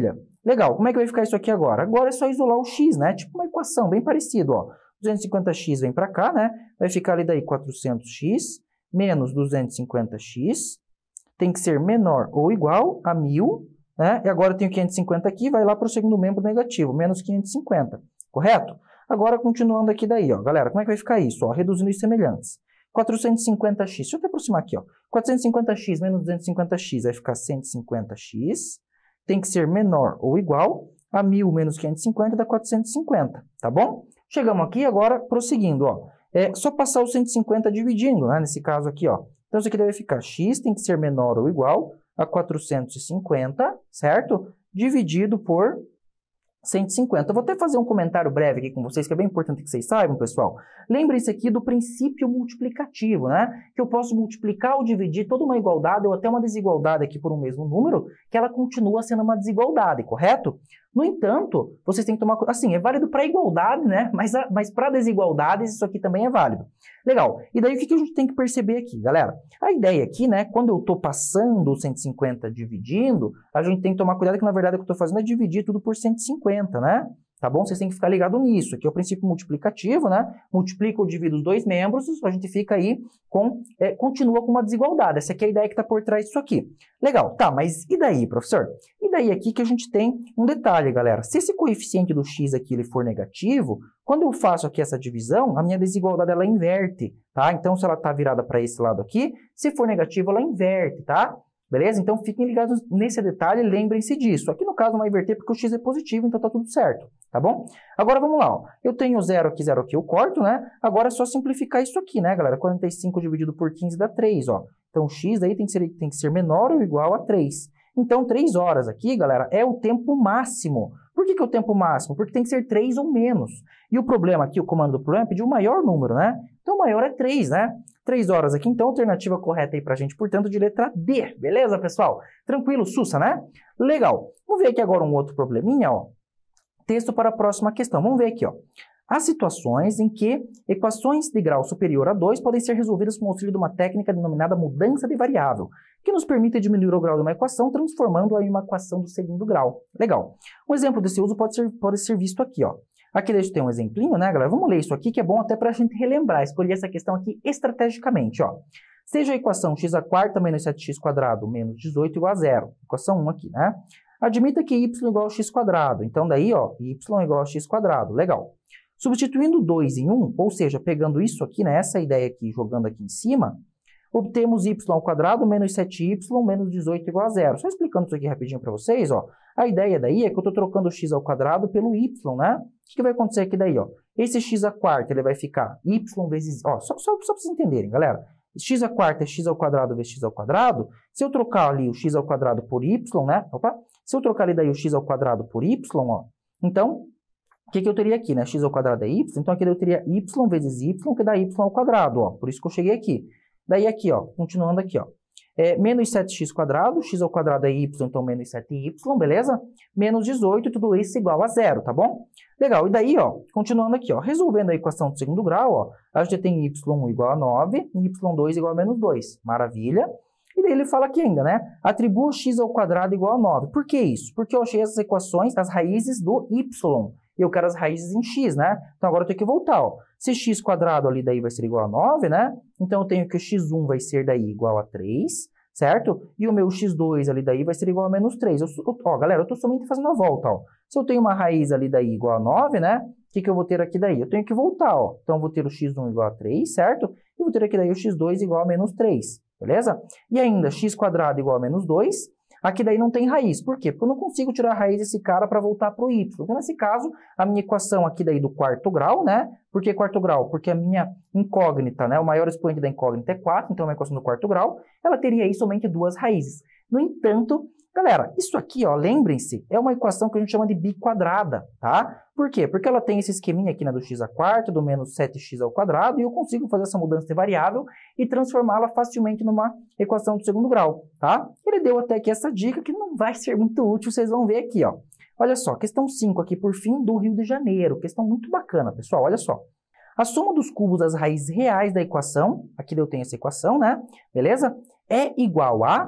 Legal, como é que vai ficar isso aqui agora? Agora é só isolar o x, né? Tipo uma equação bem parecida, ó. duzentos e cinquenta x vem para cá, né? Vai ficar ali daí quatrocentos x menos duzentos e cinquenta x. Tem que ser menor ou igual a mil, né? E agora eu tenho quinhentos e cinquenta aqui, vai lá para o segundo membro negativo, menos quinhentos e cinquenta, correto? Agora, continuando aqui daí, ó. Galera, como é que vai ficar isso? Ó, reduzindo os semelhantes. quatrocentos e cinquenta x, deixa eu até aproximar aqui, ó. quatrocentos e cinquenta x menos duzentos e cinquenta x vai ficar cento e cinquenta x. Tem que ser menor ou igual a mil menos quinhentos e cinquenta dá quatrocentos e cinquenta, tá bom? Chegamos aqui agora, prosseguindo, ó. É só passar o cento e cinquenta dividindo, né? Nesse caso aqui, ó. Então, isso aqui deve ficar x tem que ser menor ou igual a quatrocentos e cinquenta, certo? Dividido por cento e cinquenta. Eu vou até fazer um comentário breve aqui com vocês, que é bem importante que vocês saibam, pessoal. Lembrem-se aqui do princípio multiplicativo, né? Que eu posso multiplicar ou dividir toda uma igualdade ou até uma desigualdade aqui por um mesmo número, que ela continua sendo uma desigualdade, correto? No entanto, vocês têm que tomar... Assim, é válido para igualdade, né? Mas, mas para desigualdades, isso aqui também é válido. Legal. E daí, o que, que a gente tem que perceber aqui, galera? A ideia aqui, né? Quando eu estou passando o cento e cinquenta dividindo, a gente tem que tomar cuidado que, na verdade, o que eu estou fazendo é dividir tudo por cento e cinquenta, né? Tá bom? Vocês têm que ficar ligados nisso. Aqui é o princípio multiplicativo, né? Multiplica ou divide os dois membros, a gente fica aí com... É, continua com uma desigualdade. Essa aqui é a ideia que está por trás disso aqui. Legal. Tá, mas e daí, professor? E daí aqui que a gente tem um detalhe, galera. Se esse coeficiente do x aqui ele for negativo, quando eu faço aqui essa divisão, a minha desigualdade ela inverte, tá? Então, se ela está virada para esse lado aqui, se for negativo, ela inverte, tá? Beleza? Então, fiquem ligados nesse detalhe, lembrem-se disso. Aqui, no caso, não vai inverter porque o x é positivo, então tá tudo certo, tá bom? Agora, vamos lá, ó. Eu tenho zero aqui, zero aqui, eu corto, né? Agora é só simplificar isso aqui, né, galera? quarenta e cinco dividido por quinze dá três, ó. Então, o x aí tem que ser, tem que ser menor ou igual a três. Então, três horas aqui, galera, é o tempo máximo. Por que que é o tempo máximo? Porque tem que ser três ou menos. E o problema aqui, o comando do problema, é pedir o maior número, né? Então, o maior é três, né? três horas aqui, então, alternativa correta aí pra gente, portanto, de letra D. Beleza, pessoal? Tranquilo, sussa, né? Legal. Vamos ver aqui agora um outro probleminha, ó. Texto para a próxima questão. Vamos ver aqui, ó. Há situações em que equações de grau superior a dois podem ser resolvidas com o auxílio de uma técnica denominada mudança de variável, que nos permite diminuir o grau de uma equação, transformando-a em uma equação do segundo grau. Legal. Um exemplo desse uso pode ser, pode ser visto aqui, ó. Aqui deixa eu ter um exemplinho, né, galera? Vamos ler isso aqui, que é bom até para a gente relembrar, escolher essa questão aqui estrategicamente, ó. Seja a equação x à quarta menos sete x quadrado menos dezoito igual a zero. Equação um aqui, né? Admita que y igual a x quadrado. Então, daí, ó, y igual a x quadrado. Legal. Substituindo dois em um, ou seja, pegando isso aqui, né, essa ideia aqui, jogando aqui em cima, obtemos y ao quadrado menos sete y menos dezoito igual a zero. Só explicando isso aqui rapidinho para vocês, ó. A ideia daí é que eu estou trocando o x ao quadrado pelo y, né? O que, que vai acontecer aqui daí, ó? Esse x à quarta, ele vai ficar y vezes... Ó, só, só, só para vocês entenderem, galera. X à quarta é x ao quadrado vezes x ao quadrado. Se eu trocar ali o x ao quadrado por y, né? Opa! Se eu trocar ali daí o x ao quadrado por y, ó. Então, o que, que eu teria aqui, né? X ao quadrado é y, então aqui eu teria y vezes y, que dá y ao quadrado, ó. Por isso que eu cheguei aqui. Daí aqui, ó, continuando aqui, ó. É, menos sete x quadrado, x ao quadrado é y, então menos sete y, beleza? Menos dezoito, tudo isso igual a zero, tá bom? Legal, e daí, ó, continuando aqui, ó, resolvendo a equação do segundo grau, ó, a gente tem y um igual a nove e y dois igual a menos dois. Maravilha. E daí ele fala aqui ainda, né? Atribua x ao quadrado igual a nove. Por que isso? Porque eu achei essas equações, as raízes do y. E eu quero as raízes em x, né? Então agora eu tenho que voltar, ó. Se x quadrado ali daí vai ser igual a nove, né? Então eu tenho que o x um vai ser daí igual a três, certo? E o meu x dois ali daí vai ser igual a menos três. Eu, ó, galera, eu estou somente fazendo a volta, ó. Se eu tenho uma raiz ali daí igual a nove, né? O que, que eu vou ter aqui daí? Eu tenho que voltar, ó. Então eu vou ter o x um igual a três, certo? E vou ter aqui daí o x dois igual a menos três, beleza? E ainda x quadrado igual a menos dois. Aqui daí não tem raiz. Por quê? Porque eu não consigo tirar a raiz desse cara para voltar para o y. Então, nesse caso, a minha equação aqui daí do quarto grau, né? Por que quarto grau? Porque a minha incógnita, né? O maior expoente da incógnita é quatro, então a minha equação do quarto grau, ela teria aí somente duas raízes. No entanto, galera, isso aqui, ó, lembrem-se, é uma equação que a gente chama de biquadrada, tá? Por quê? Porque ela tem esse esqueminha aqui, né, do x à quarta, do menos sete x ao quadrado, e eu consigo fazer essa mudança de variável e transformá-la facilmente numa equação do segundo grau, tá? Ele deu até aqui essa dica que não vai ser muito útil, vocês vão ver aqui, ó. Olha só, questão cinco aqui, por fim, do Rio de Janeiro. Questão muito bacana, pessoal, olha só. A soma dos cubos das raízes reais da equação, aqui eu tenho essa equação, né? Beleza? É igual a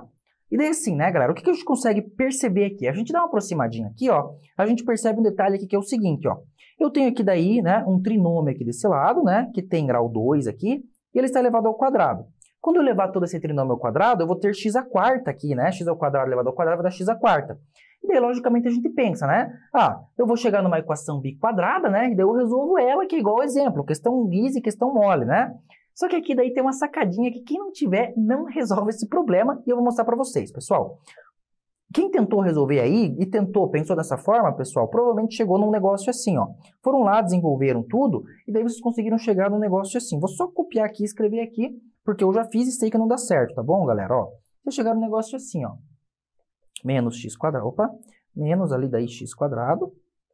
E daí assim, né, galera, o que, que a gente consegue perceber aqui? A gente dá uma aproximadinha aqui, ó, a gente percebe um detalhe aqui que é o seguinte, ó. Eu tenho aqui daí, né, um trinômio aqui desse lado, né, que tem grau dois aqui, e ele está elevado ao quadrado. Quando eu levar todo esse trinômio ao quadrado, eu vou ter x à quarta aqui, né, x ao quadrado elevado ao quadrado vai dar x à quarta. E daí, logicamente, a gente pensa, né, ah, eu vou chegar numa equação biquadrada, né, e daí eu resolvo ela, que é igual ao exemplo, questão easy, questão mole, né. Só que aqui daí tem uma sacadinha que quem não tiver não resolve esse problema e eu vou mostrar para vocês, pessoal. Quem tentou resolver aí e tentou, pensou dessa forma, pessoal, provavelmente chegou num negócio assim, ó. Foram lá, desenvolveram tudo e daí vocês conseguiram chegar num negócio assim. Vou só copiar aqui e escrever aqui, porque eu já fiz e sei que não dá certo, tá bom, galera? Ó, vocês chegaram num negócio assim, ó. Menos x quadrado, opa, menos ali daí x quadrado,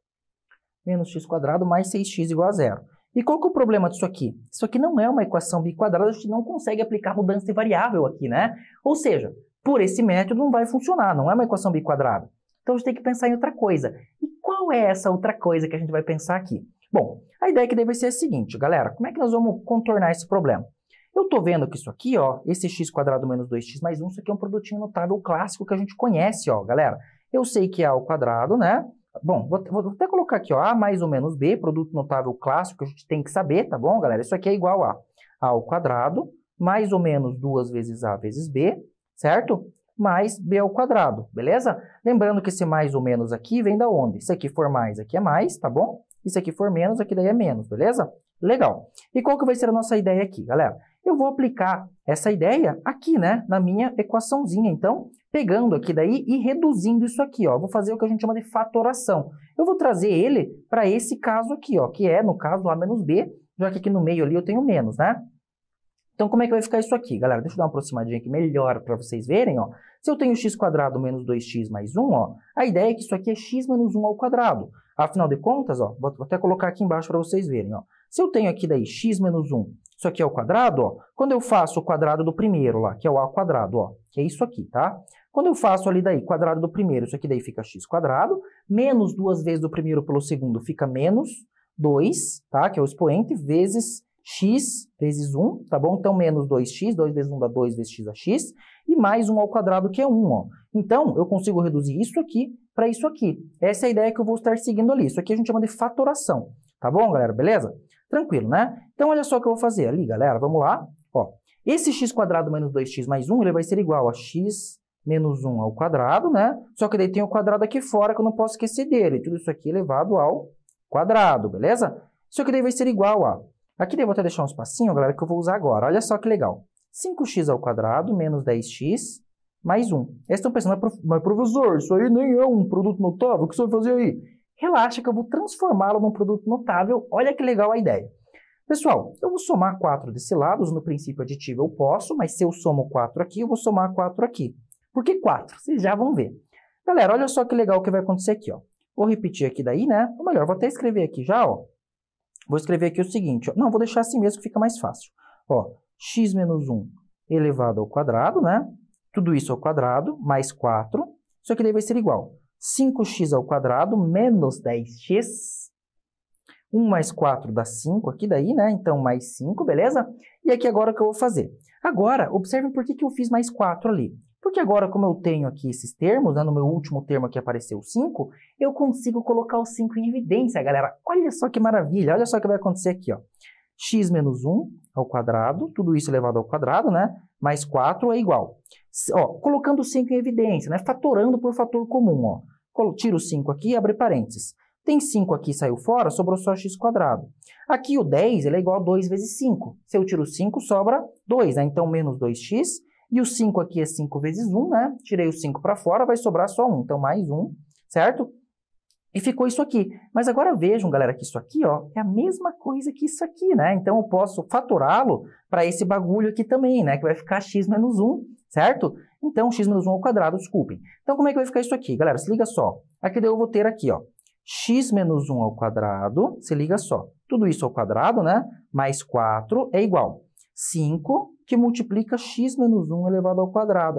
menos x quadrado mais seis x igual a zero. E qual que é o problema disso aqui? Isso aqui não é uma equação biquadrada, a gente não consegue aplicar mudança de variável aqui, né? Ou seja, por esse método não vai funcionar, não é uma equação biquadrada. Então a gente tem que pensar em outra coisa. E qual é essa outra coisa que a gente vai pensar aqui? Bom, a ideia que deve ser a seguinte, galera, como é que nós vamos contornar esse problema? Eu estou vendo que isso aqui, ó, esse x quadrado menos dois x mais um, isso aqui é um produtinho notável clássico que a gente conhece, ó, galera. Eu sei que é a ao quadrado, né? Bom, vou, vou até colocar aqui, ó, a mais ou menos b, produto notável clássico que a gente tem que saber, tá bom, galera? Isso aqui é igual a a ao quadrado, mais ou menos duas vezes a vezes b, certo? Mais b ao quadrado, beleza? Lembrando que esse mais ou menos aqui vem da onde? Se aqui for mais, aqui é mais, tá bom? E se aqui for menos, aqui daí é menos, beleza? Legal. E qual que vai ser a nossa ideia aqui, galera? Eu vou aplicar essa ideia aqui, né, na minha equaçãozinha, então, pegando aqui daí e reduzindo isso aqui, ó. Vou fazer o que a gente chama de fatoração. Eu vou trazer ele para esse caso aqui, ó, que é, no caso, lá menos b, já que aqui no meio ali eu tenho menos, né? Então, como é que vai ficar isso aqui, galera? Deixa eu dar uma aproximadinha aqui melhor para vocês verem, ó. Se eu tenho x quadrado menos dois x mais um, ó, a ideia é que isso aqui é x menos um ao quadrado. Afinal de contas, ó, vou até colocar aqui embaixo para vocês verem, ó. Se eu tenho aqui daí x menos um, isso aqui é o quadrado, ó. Quando eu faço o quadrado do primeiro lá, que é o a quadrado, ó, que é isso aqui, tá? Quando eu faço ali daí quadrado do primeiro, isso aqui daí fica x quadrado, menos duas vezes do primeiro pelo segundo fica menos dois, tá? Que é o expoente, vezes x vezes um, tá bom? Então, menos dois x, dois vezes um dá dois vezes x dá x, e mais um ao quadrado, que é um, ó. Então, eu consigo reduzir isso aqui para isso aqui. Essa é a ideia que eu vou estar seguindo ali. Isso aqui a gente chama de fatoração, tá bom, galera? Beleza? Tranquilo, né? Então, olha só o que eu vou fazer ali, galera. Vamos lá. Ó, esse x quadrado menos dois x mais um, ele vai ser igual a x menos um ao quadrado, né? Só que daí tem o quadrado aqui fora que eu não posso esquecer dele. Tudo isso aqui elevado ao quadrado, beleza? Isso aqui daí vai ser igual a... Aqui daí eu vou até deixar um espacinho, galera, que eu vou usar agora. Olha só que legal. cinco x ao quadrado menos dez x mais um. Eles estão pensando, mas professor, isso aí nem é um produto notável, o que você vai fazer aí? Relaxa que eu vou transformá-lo num produto notável. Olha que legal a ideia. Pessoal, eu vou somar quatro desse lado, usando o princípio aditivo eu posso, mas se eu somo quatro aqui, eu vou somar quatro aqui. Por que quatro? Vocês já vão ver. Galera, olha só que legal que vai acontecer aqui, ó. Vou repetir aqui daí, né? Ou melhor, vou até escrever aqui já, ó. Vou escrever aqui o seguinte, ó. Não, vou deixar assim mesmo que fica mais fácil. Ó, x menos um elevado ao quadrado, né? Tudo isso ao quadrado, mais quatro. Isso aqui daí vai ser igual. cinco x ao quadrado menos dez x. um mais quatro dá cinco aqui daí, né? Então, mais cinco, beleza? E aqui agora o que eu vou fazer? Agora, observem por que que eu fiz mais quatro ali. Porque agora, como eu tenho aqui esses termos, né, no meu último termo aqui apareceu cinco, eu consigo colocar o cinco em evidência, galera. Olha só que maravilha, olha só o que vai acontecer aqui, ó. X menos um ao quadrado, tudo isso elevado ao quadrado, né? Mais quatro é igual. Ó, colocando o cinco em evidência, né? Fatorando por fator comum, ó. Tiro o cinco aqui, abre parênteses. Tem cinco aqui, saiu fora, sobrou só x quadrado. Aqui o dez, ele é igual a dois vezes cinco. Se eu tiro cinco, sobra dois, né? Então, menos dois x. E o cinco aqui é cinco vezes um, né? Tirei o cinco para fora, vai sobrar só um. Então, mais um, certo? E ficou isso aqui. Mas agora vejam, galera, que isso aqui, ó, é a mesma coisa que isso aqui, né? Então, eu posso fatorá-lo para esse bagulho aqui também, né? Que vai ficar x menos um, certo? Então, x menos um ao quadrado, desculpem. Então, como é que vai ficar isso aqui? Galera, se liga só. Aqui daí eu vou ter aqui, ó, x menos um ao quadrado, se liga só. Tudo isso ao quadrado, né? Mais quatro é igual cinco, que multiplica x menos um elevado ao quadrado.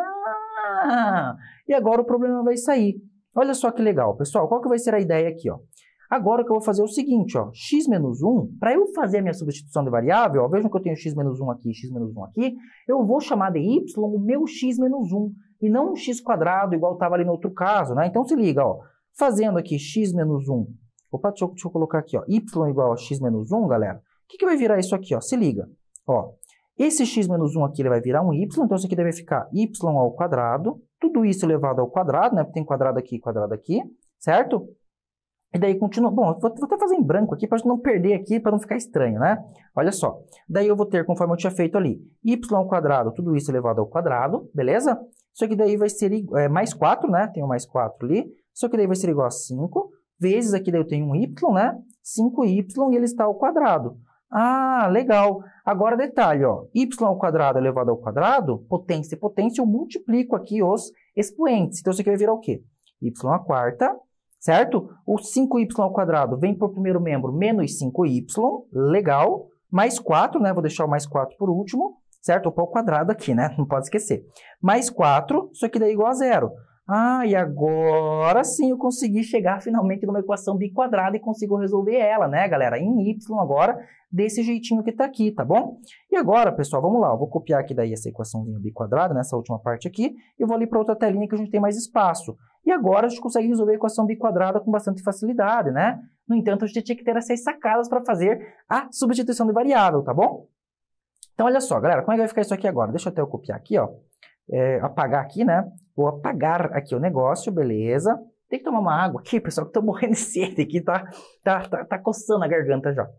Ah! E agora o problema vai sair. Olha só que legal, pessoal. Qual que vai ser a ideia aqui, ó? Agora o que eu vou fazer é o seguinte, ó. X menos um, para eu fazer a minha substituição de variável, ó, vejam que eu tenho x menos um aqui e x menos um aqui, eu vou chamar de y o meu x menos um. e não um x quadrado igual estava ali no outro caso, né? Então se liga, ó, fazendo aqui x menos um, opa, deixa eu, deixa eu colocar aqui, ó, y igual a x menos um, galera, o que, que vai virar isso aqui, ó? Se liga, ó, esse x menos um aqui ele vai virar um y, então isso aqui deve ficar y ao quadrado, tudo isso elevado ao quadrado, né? Porque tem quadrado aqui e quadrado aqui, certo? E daí continua... Bom, vou, vou até fazer em branco aqui para não perder aqui, para não ficar estranho, né? Olha só. Daí eu vou ter, conforme eu tinha feito ali, y ao quadrado, tudo isso elevado ao quadrado, beleza? Isso aqui daí vai ser é, mais quatro, né? Tem o mais quatro ali. Isso aqui daí vai ser igual a cinco, vezes aqui daí eu tenho um y, né? cinco y e ele está ao quadrado. Ah, legal. Agora detalhe, ó. Y ao quadrado elevado ao quadrado, potência e potência, eu multiplico aqui os expoentes. Então isso aqui vai virar o quê? Y à quarta... Certo? O cinco y ao quadrado vem para o primeiro membro menos cinco y, legal, mais quatro, né? Vou deixar o mais quatro por último, certo? Ou para o quadrado aqui, né? Não pode esquecer. Mais quatro, isso aqui daí é igual a zero. Ah, e agora sim eu consegui chegar finalmente numa equação biquadrada e consigo resolver ela, né, galera? Em y agora, desse jeitinho que está aqui, tá bom? E agora, pessoal, vamos lá. Eu vou copiar aqui daí essa equaçãozinha biquadrada, nessa última parte aqui, e vou ali para outra telinha que a gente tem mais espaço. E agora a gente consegue resolver a equação biquadrada com bastante facilidade, né? No entanto, a gente tinha que ter essas sacadas para fazer a substituição de variável, tá bom? Então, olha só, galera, como é que vai ficar isso aqui agora? Deixa eu até eu copiar aqui, ó. É, apagar aqui, né? Vou apagar aqui o negócio, beleza. Tem que tomar uma água aqui, pessoal, que eu tô morrendo de sede aqui, tá, tá, tá, tá coçando a garganta já.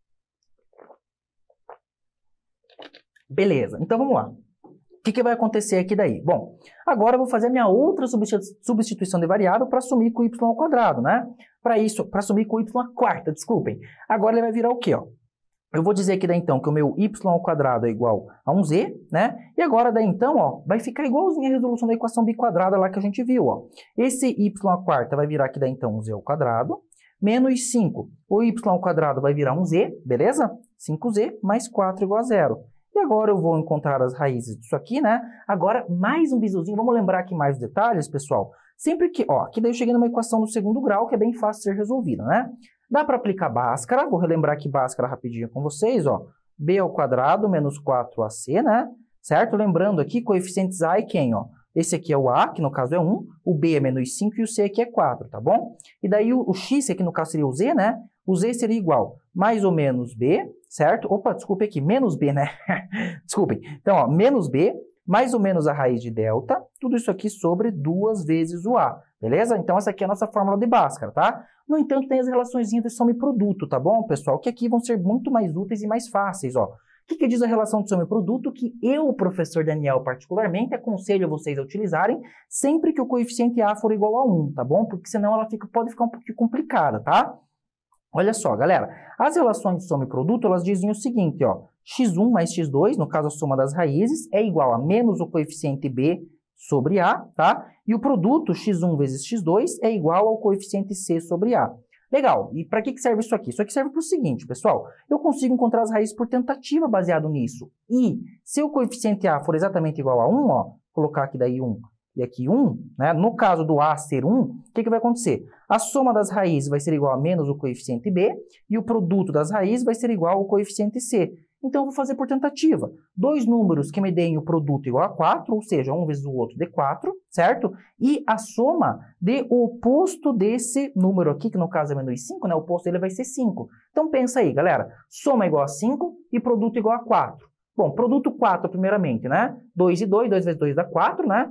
Beleza, então vamos lá. O que, que vai acontecer aqui daí? Bom, agora eu vou fazer a minha outra substituição de variável para assumir com y ao quadrado, né? Para isso, para assumir com y à quarta, desculpem. Agora ele vai virar o quê, ó? Eu vou dizer aqui daí então que o meu y ao quadrado é igual a um z, né? E agora daí então, ó, vai ficar igualzinho a resolução da equação biquadrada lá que a gente viu, ó. Esse y à quarta vai virar aqui daí então um z ao quadrado, menos cinco. O y ao quadrado vai virar um z, beleza? cinco z mais quatro igual a zero. E agora eu vou encontrar as raízes disso aqui, né? Agora, mais um bizuzinho. Vamos lembrar aqui mais detalhes, pessoal. Sempre que... Ó, aqui daí eu cheguei numa equação do segundo grau, que é bem fácil de ser resolvida, né? Dá para aplicar Bhaskara. Vou relembrar aqui Bhaskara rapidinho com vocês, ó. B ao quadrado menos quatro A C, né? Certo? Lembrando aqui, coeficientes A e quem, ó? Esse aqui é o A, que no caso é um. O B é menos cinco e o C aqui é quatro, tá bom? E daí o, o X, que no caso seria o Z, né? O Z seria igual mais ou menos B, certo? Opa, desculpe aqui, menos B, né? Desculpem. Então, ó, menos B, mais ou menos a raiz de delta, tudo isso aqui sobre duas vezes o A, beleza? Então, essa aqui é a nossa fórmula de Bhaskara, tá? No entanto, tem as relaçõezinhas de soma e produto, tá bom, pessoal? Que aqui vão ser muito mais úteis e mais fáceis, ó. O que, que diz a relação de soma e produto que eu, professor Daniel, particularmente, aconselho vocês a utilizarem sempre que o coeficiente A for igual a um, tá bom? Porque senão ela fica, pode ficar um pouquinho complicada, tá? Olha só, galera, as relações de soma e produto, elas dizem o seguinte, ó, x um mais x dois, no caso a soma das raízes, é igual a menos o coeficiente B sobre A, tá? E o produto x um vezes x dois é igual ao coeficiente C sobre A. Legal, e para que que serve isso aqui? Isso aqui serve para o seguinte, pessoal, eu consigo encontrar as raízes por tentativa baseado nisso. E se o coeficiente A for exatamente igual a um, ó, colocar aqui daí um e aqui um, né? No caso do A ser um, o que, que vai acontecer? A soma das raízes vai ser igual a menos o coeficiente B e o produto das raízes vai ser igual ao coeficiente C. Então, eu vou fazer por tentativa. Dois números que me deem o produto igual a quatro, ou seja, um vezes o outro dê quatro, certo? E a soma dê o oposto desse número aqui, que no caso é menos cinco, né? O oposto dele vai ser cinco. Então, pensa aí, galera. Soma igual a cinco e produto igual a quatro. Bom, produto quatro primeiramente, né? dois e dois, dois vezes dois dá quatro, né?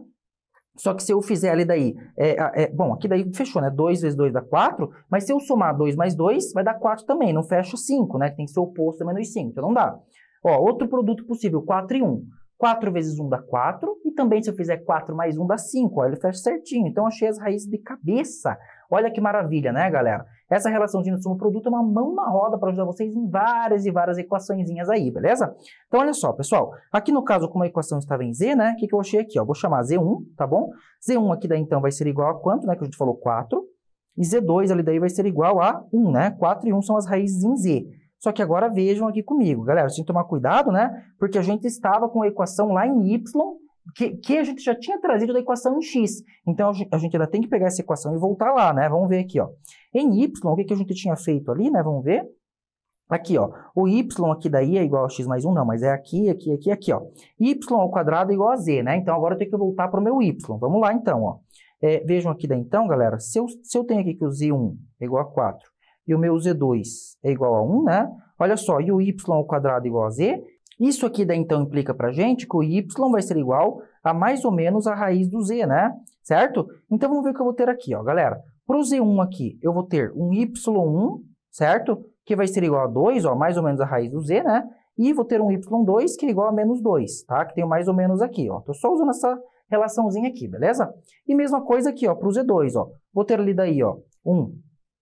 Só que se eu fizer ali daí, é, é, bom, aqui daí fechou, né? dois vezes dois dá quatro, mas se eu somar dois mais dois, vai dar quatro também, não fecha cinco, né? Tem que ser o oposto a menos cinco, então não dá. Ó, outro produto possível, quatro e um. quatro vezes um dá quatro, e também se eu fizer quatro mais um dá cinco, ó, ele fecha certinho. Então, achei as raízes de cabeça. Olha que maravilha, né, galera? Essa relaçãozinha de soma-produto é uma mão na roda para ajudar vocês em várias e várias equaçõezinhas aí, beleza? Então, olha só, pessoal. Aqui no caso, como a equação estava em Z, né? O que, que eu achei aqui? Ó, vou chamar Z um, tá bom? Z um aqui daí, então, vai ser igual a quanto, né? Que a gente falou quatro. E Z dois ali daí vai ser igual a um, né? quatro e um são as raízes em Z. Só que agora vejam aqui comigo, galera. Você tem que tomar cuidado, né? Porque a gente estava com a equação lá em Y, Que, que a gente já tinha trazido da equação em x. Então, a gente ainda tem que pegar essa equação e voltar lá, né? Vamos ver aqui, ó. Em y, o que, que a gente tinha feito ali, né? Vamos ver. Aqui, ó, o y aqui daí é igual a x mais um, não, mas é aqui, aqui, aqui, aqui, ó. Y ao quadrado é igual a z, né? Então, agora eu tenho que voltar para o meu y. Vamos lá, então, ó. É, vejam aqui daí, então, galera, se eu, se eu tenho aqui que o z um é igual a quatro e o meu z dois é igual a um, né? Olha só, e o y ao quadrado é igual a z, isso aqui daí, então, implica pra gente que o y vai ser igual a mais ou menos a raiz do z, né? Certo? Então, vamos ver o que eu vou ter aqui, ó, galera. Para o z um aqui, eu vou ter um y um, certo? Que vai ser igual a dois, ó, mais ou menos a raiz do z, né? E vou ter um y dois, que é igual a menos dois, tá? Que tem mais ou menos aqui, ó. Tô só usando essa relaçãozinha aqui, beleza? E mesma coisa aqui, ó, para o z dois, ó. Vou ter ali daí, ó, um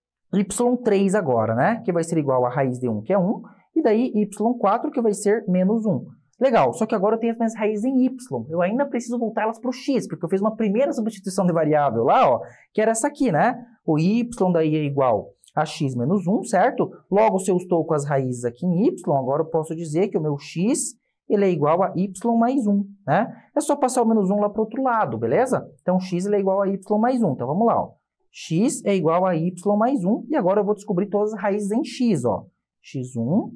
y três agora, né? Que vai ser igual a raiz de um, que é um, e daí y quatro, que vai ser menos um. Legal, só que agora eu tenho as minhas raízes em y. Eu ainda preciso voltar elas para o x, porque eu fiz uma primeira substituição de variável lá, ó, que era essa aqui, né? O y daí é igual a x menos um, certo? Logo, se eu estou com as raízes aqui em y, agora eu posso dizer que o meu x ele é igual a y mais um, né? É só passar o menos um lá para o outro lado, beleza? Então, x ele é igual a y mais um. Então, vamos lá, ó. X é igual a y mais um, e agora eu vou descobrir todas as raízes em x, ó. x um,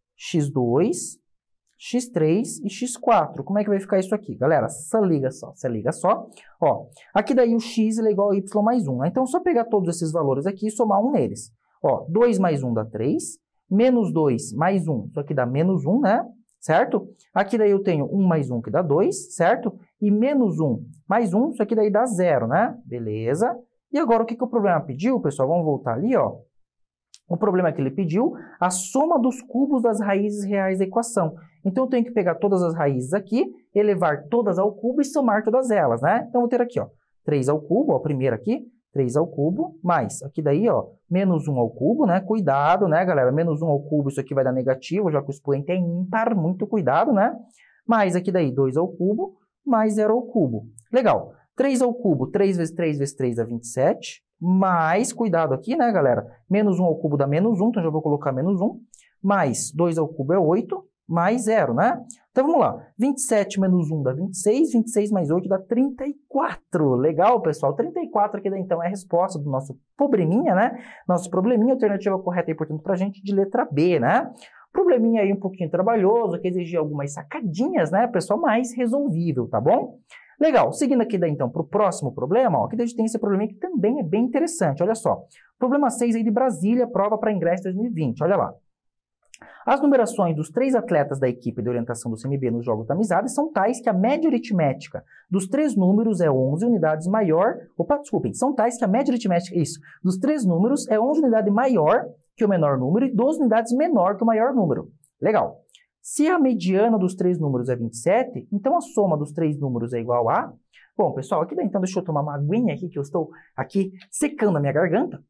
x dois, x três e x quatro. Como é que vai ficar isso aqui? Galera, se liga só, se liga só. Ó, aqui daí o x ele é igual a y mais um, né? Então, é só pegar todos esses valores aqui e somar um neles. Ó, dois mais um dá três, menos dois mais um, isso aqui dá menos um, né? Certo? Aqui daí eu tenho um mais um que dá dois, certo? E menos um mais um, isso aqui daí dá zero, né? Beleza. E agora o que, que o problema pediu, pessoal? Vamos voltar ali, ó. O problema é que ele pediu a soma dos cubos das raízes reais da equação. Então, eu tenho que pegar todas as raízes aqui, elevar todas ao cubo e somar todas elas, né? Então, eu vou ter aqui, ó, três ao cubo, ó, a primeira aqui, três ao cubo, mais, aqui daí, ó, menos um ao cubo, né? Cuidado, né, galera? Menos um ao cubo, isso aqui vai dar negativo, já que o expoente é ímpar, muito cuidado, né? Mais aqui daí, dois ao cubo, mais zero ao cubo. Legal. três ao cubo, três vezes três vezes três dá vinte e sete, mais, cuidado aqui, né, galera? Menos um ao cubo dá menos um, então já vou colocar menos um, mais dois ao cubo é oito, mais zero, né? Então, vamos lá. vinte e sete menos um dá vinte e seis, vinte e seis mais oito dá trinta e quatro. Legal, pessoal? trinta e quatro aqui, então, é a resposta do nosso probleminha, né? Nosso probleminha, alternativa correta aí, portanto, pra gente, de letra B, né? Probleminha aí um pouquinho trabalhoso, que exigia algumas sacadinhas, né, pessoal? Mas resolvível, tá bom? Legal, seguindo aqui daí, então, para o próximo problema, ó, aqui a gente tem esse probleminha que também é bem interessante, olha só. Problema seis aí de Brasília, prova para ingresso dois mil e vinte, olha lá. As numerações dos três atletas da equipe de orientação do C M B nos Jogos da Amizade são tais que a média aritmética dos três números é onze unidades maior... Opa, desculpem, são tais que a média aritmética, isso, dos três números é onze unidades maior que o menor número e doze unidades menor que o maior número. Legal. Se a mediana dos três números é vinte e sete, então a soma dos três números é igual a... Bom, pessoal, aqui daí, então, deixa eu tomar uma aguinha aqui, que eu estou aqui secando a minha garganta.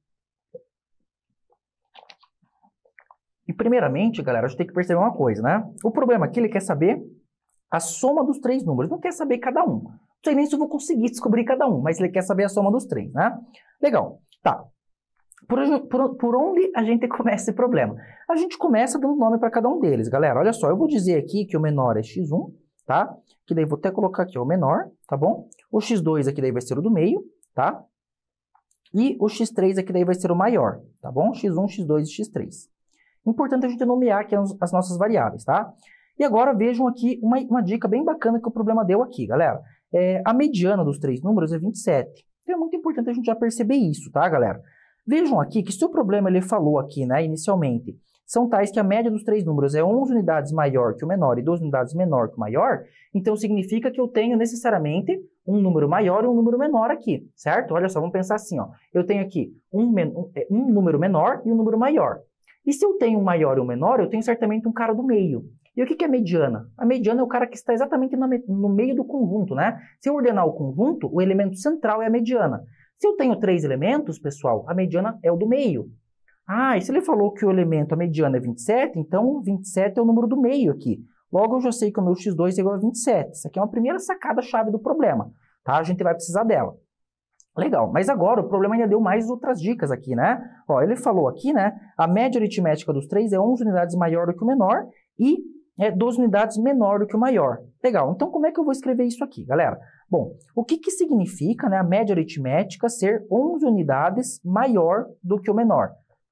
E, primeiramente, galera, a gente tem que perceber uma coisa, né? O problema aqui, ele quer saber a soma dos três números, não quer saber cada um. Não sei nem se eu vou conseguir descobrir cada um, mas ele quer saber a soma dos três, né? Legal, tá. Por, por, por onde a gente começa esse problema? A gente começa dando nome para cada um deles, galera. Olha só, eu vou dizer aqui que o menor é x um, tá? Que daí vou até colocar aqui ó, o menor, tá bom? O x dois aqui daí vai ser o do meio, tá? E o x três aqui daí vai ser o maior, tá bom? x um, x dois e x três. Importante a gente nomear aqui as, as nossas variáveis, tá? E agora vejam aqui uma, uma dica bem bacana que o problema deu aqui, galera. É, a mediana dos três números é vinte e sete. Então é muito importante a gente já perceber isso, tá, galera? Vejam aqui que se o problema ele falou aqui, né, inicialmente, são tais que a média dos três números é onze unidades maior que o menor e doze unidades menor que o maior, então significa que eu tenho necessariamente um número maior e um número menor aqui, certo? Olha só, vamos pensar assim, ó. Eu tenho aqui um, um, um número menor e um número maior. E se eu tenho um maior e um menor, eu tenho certamente um cara do meio. E o que que é mediana? A mediana é o cara que está exatamente no meio do conjunto, né? Se eu ordenar o conjunto, o elemento central é a mediana. Se eu tenho três elementos, pessoal, a mediana é o do meio. Ah, e se ele falou que o elemento, a mediana é vinte e sete, então vinte e sete é o número do meio aqui. Logo, eu já sei que o meu x dois é igual a vinte e sete. Isso aqui é uma primeira sacada-chave do problema, tá? A gente vai precisar dela. Legal, mas agora o problema ainda deu mais outras dicas aqui, né? Ó, ele falou aqui, né? A média aritmética dos três é onze unidades maior do que o menor e é doze unidades menor do que o maior. Legal, então como é que eu vou escrever isso aqui, galera? Bom, o que que significa, né, a média aritmética ser onze unidades maior do que o menor?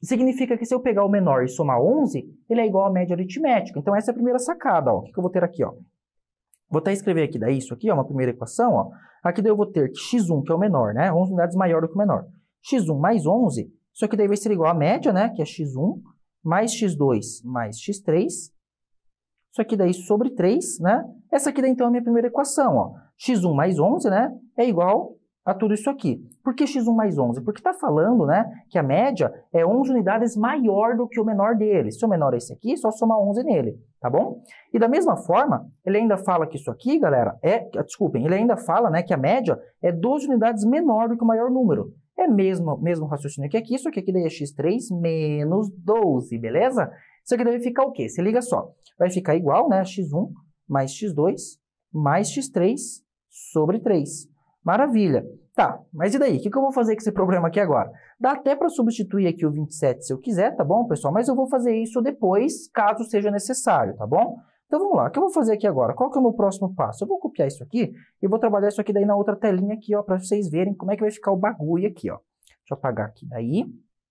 significa que se eu pegar o menor e somar onze, ele é igual à média aritmética. Então, essa é a primeira sacada, ó. O que que eu vou ter aqui, ó? Vou até escrever aqui, daí isso aqui, ó, uma primeira equação, ó. Aqui daí eu vou ter que x um, que é o menor, né? onze unidades maior do que o menor. x um mais onze, isso aqui daí vai ser igual à média, né? Que é x um, mais x dois, mais x três. Isso aqui daí sobre três, né? Essa aqui daí, então, é a minha primeira equação, ó. x um mais onze, né? É igual a tudo isso aqui. Por que x um mais onze? Porque está falando, né, que a média é onze unidades maior do que o menor dele. Se o menor é esse aqui, só somar onze nele, tá bom? E da mesma forma, ele ainda fala que isso aqui, galera, é... Desculpem, ele ainda fala, né, que a média é doze unidades menor do que o maior número. É mesmo, mesmo raciocínio que aqui, isso aqui, aqui daí é x três menos doze, beleza? Isso aqui deve ficar o quê? Se liga só. Vai ficar igual, né, x um mais x dois mais x três sobre três. Maravilha. Tá, mas e daí? O que que eu vou fazer com esse problema aqui agora? Dá até para substituir aqui o vinte e sete se eu quiser, tá bom, pessoal? Mas eu vou fazer isso depois, caso seja necessário, tá bom? Então vamos lá, o que eu vou fazer aqui agora? Qual que é o meu próximo passo? Eu vou copiar isso aqui e vou trabalhar isso aqui daí na outra telinha aqui, ó, para vocês verem como é que vai ficar o bagulho aqui, ó. Deixa eu apagar aqui daí.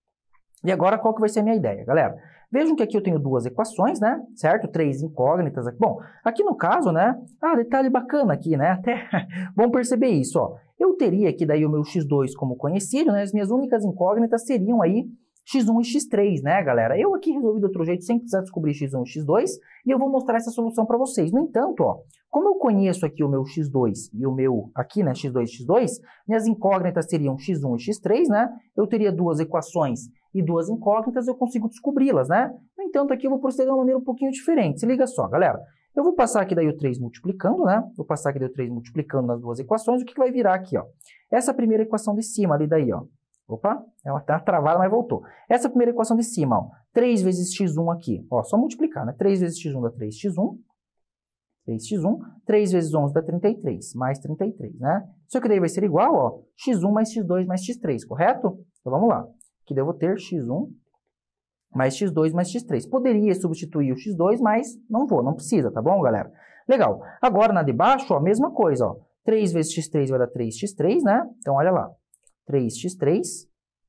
E agora, qual que vai ser a minha ideia, galera? Vejam que aqui eu tenho duas equações, né? Certo? Três incógnitas aqui. Bom, aqui no caso, né? Ah, detalhe bacana aqui, né? Até vamos perceber isso, ó. Eu teria aqui daí o meu x dois como conhecido, né? As minhas únicas incógnitas seriam aí x um e x três, né, galera? Eu aqui resolvi de outro jeito, sem precisar descobrir x um e x dois, e eu vou mostrar essa solução para vocês. No entanto, ó, como eu conheço aqui o meu x dois e o meu, aqui, né, x dois e x dois, minhas incógnitas seriam x um e x três, né? Eu teria duas equações e duas incógnitas, eu consigo descobri-las, né? No entanto, aqui eu vou proceder de uma maneira um pouquinho diferente. Se liga só, galera. Eu vou passar aqui daí o três multiplicando, né? Vou passar aqui daí o três multiplicando nas duas equações. O que que vai virar aqui, ó? Essa primeira equação de cima ali daí, ó. Opa, é uma, tá travada, mas voltou. Essa primeira equação de cima, ó. três vezes x um aqui, ó. Só multiplicar, né? três vezes x um dá três x um. três x um. três vezes onze dá trinta e três, mais trinta e três, né? Isso aqui daí vai ser igual, ó. x um mais x dois mais x três, correto? Então vamos lá. Aqui daí eu vou ter x um mais x dois mais x três. Poderia substituir o x dois, mas não vou, não precisa, tá bom, galera? Legal. Agora, na de baixo, ó, mesma coisa, ó. três vezes x três vai dar três x três, né? Então, olha lá. três x três.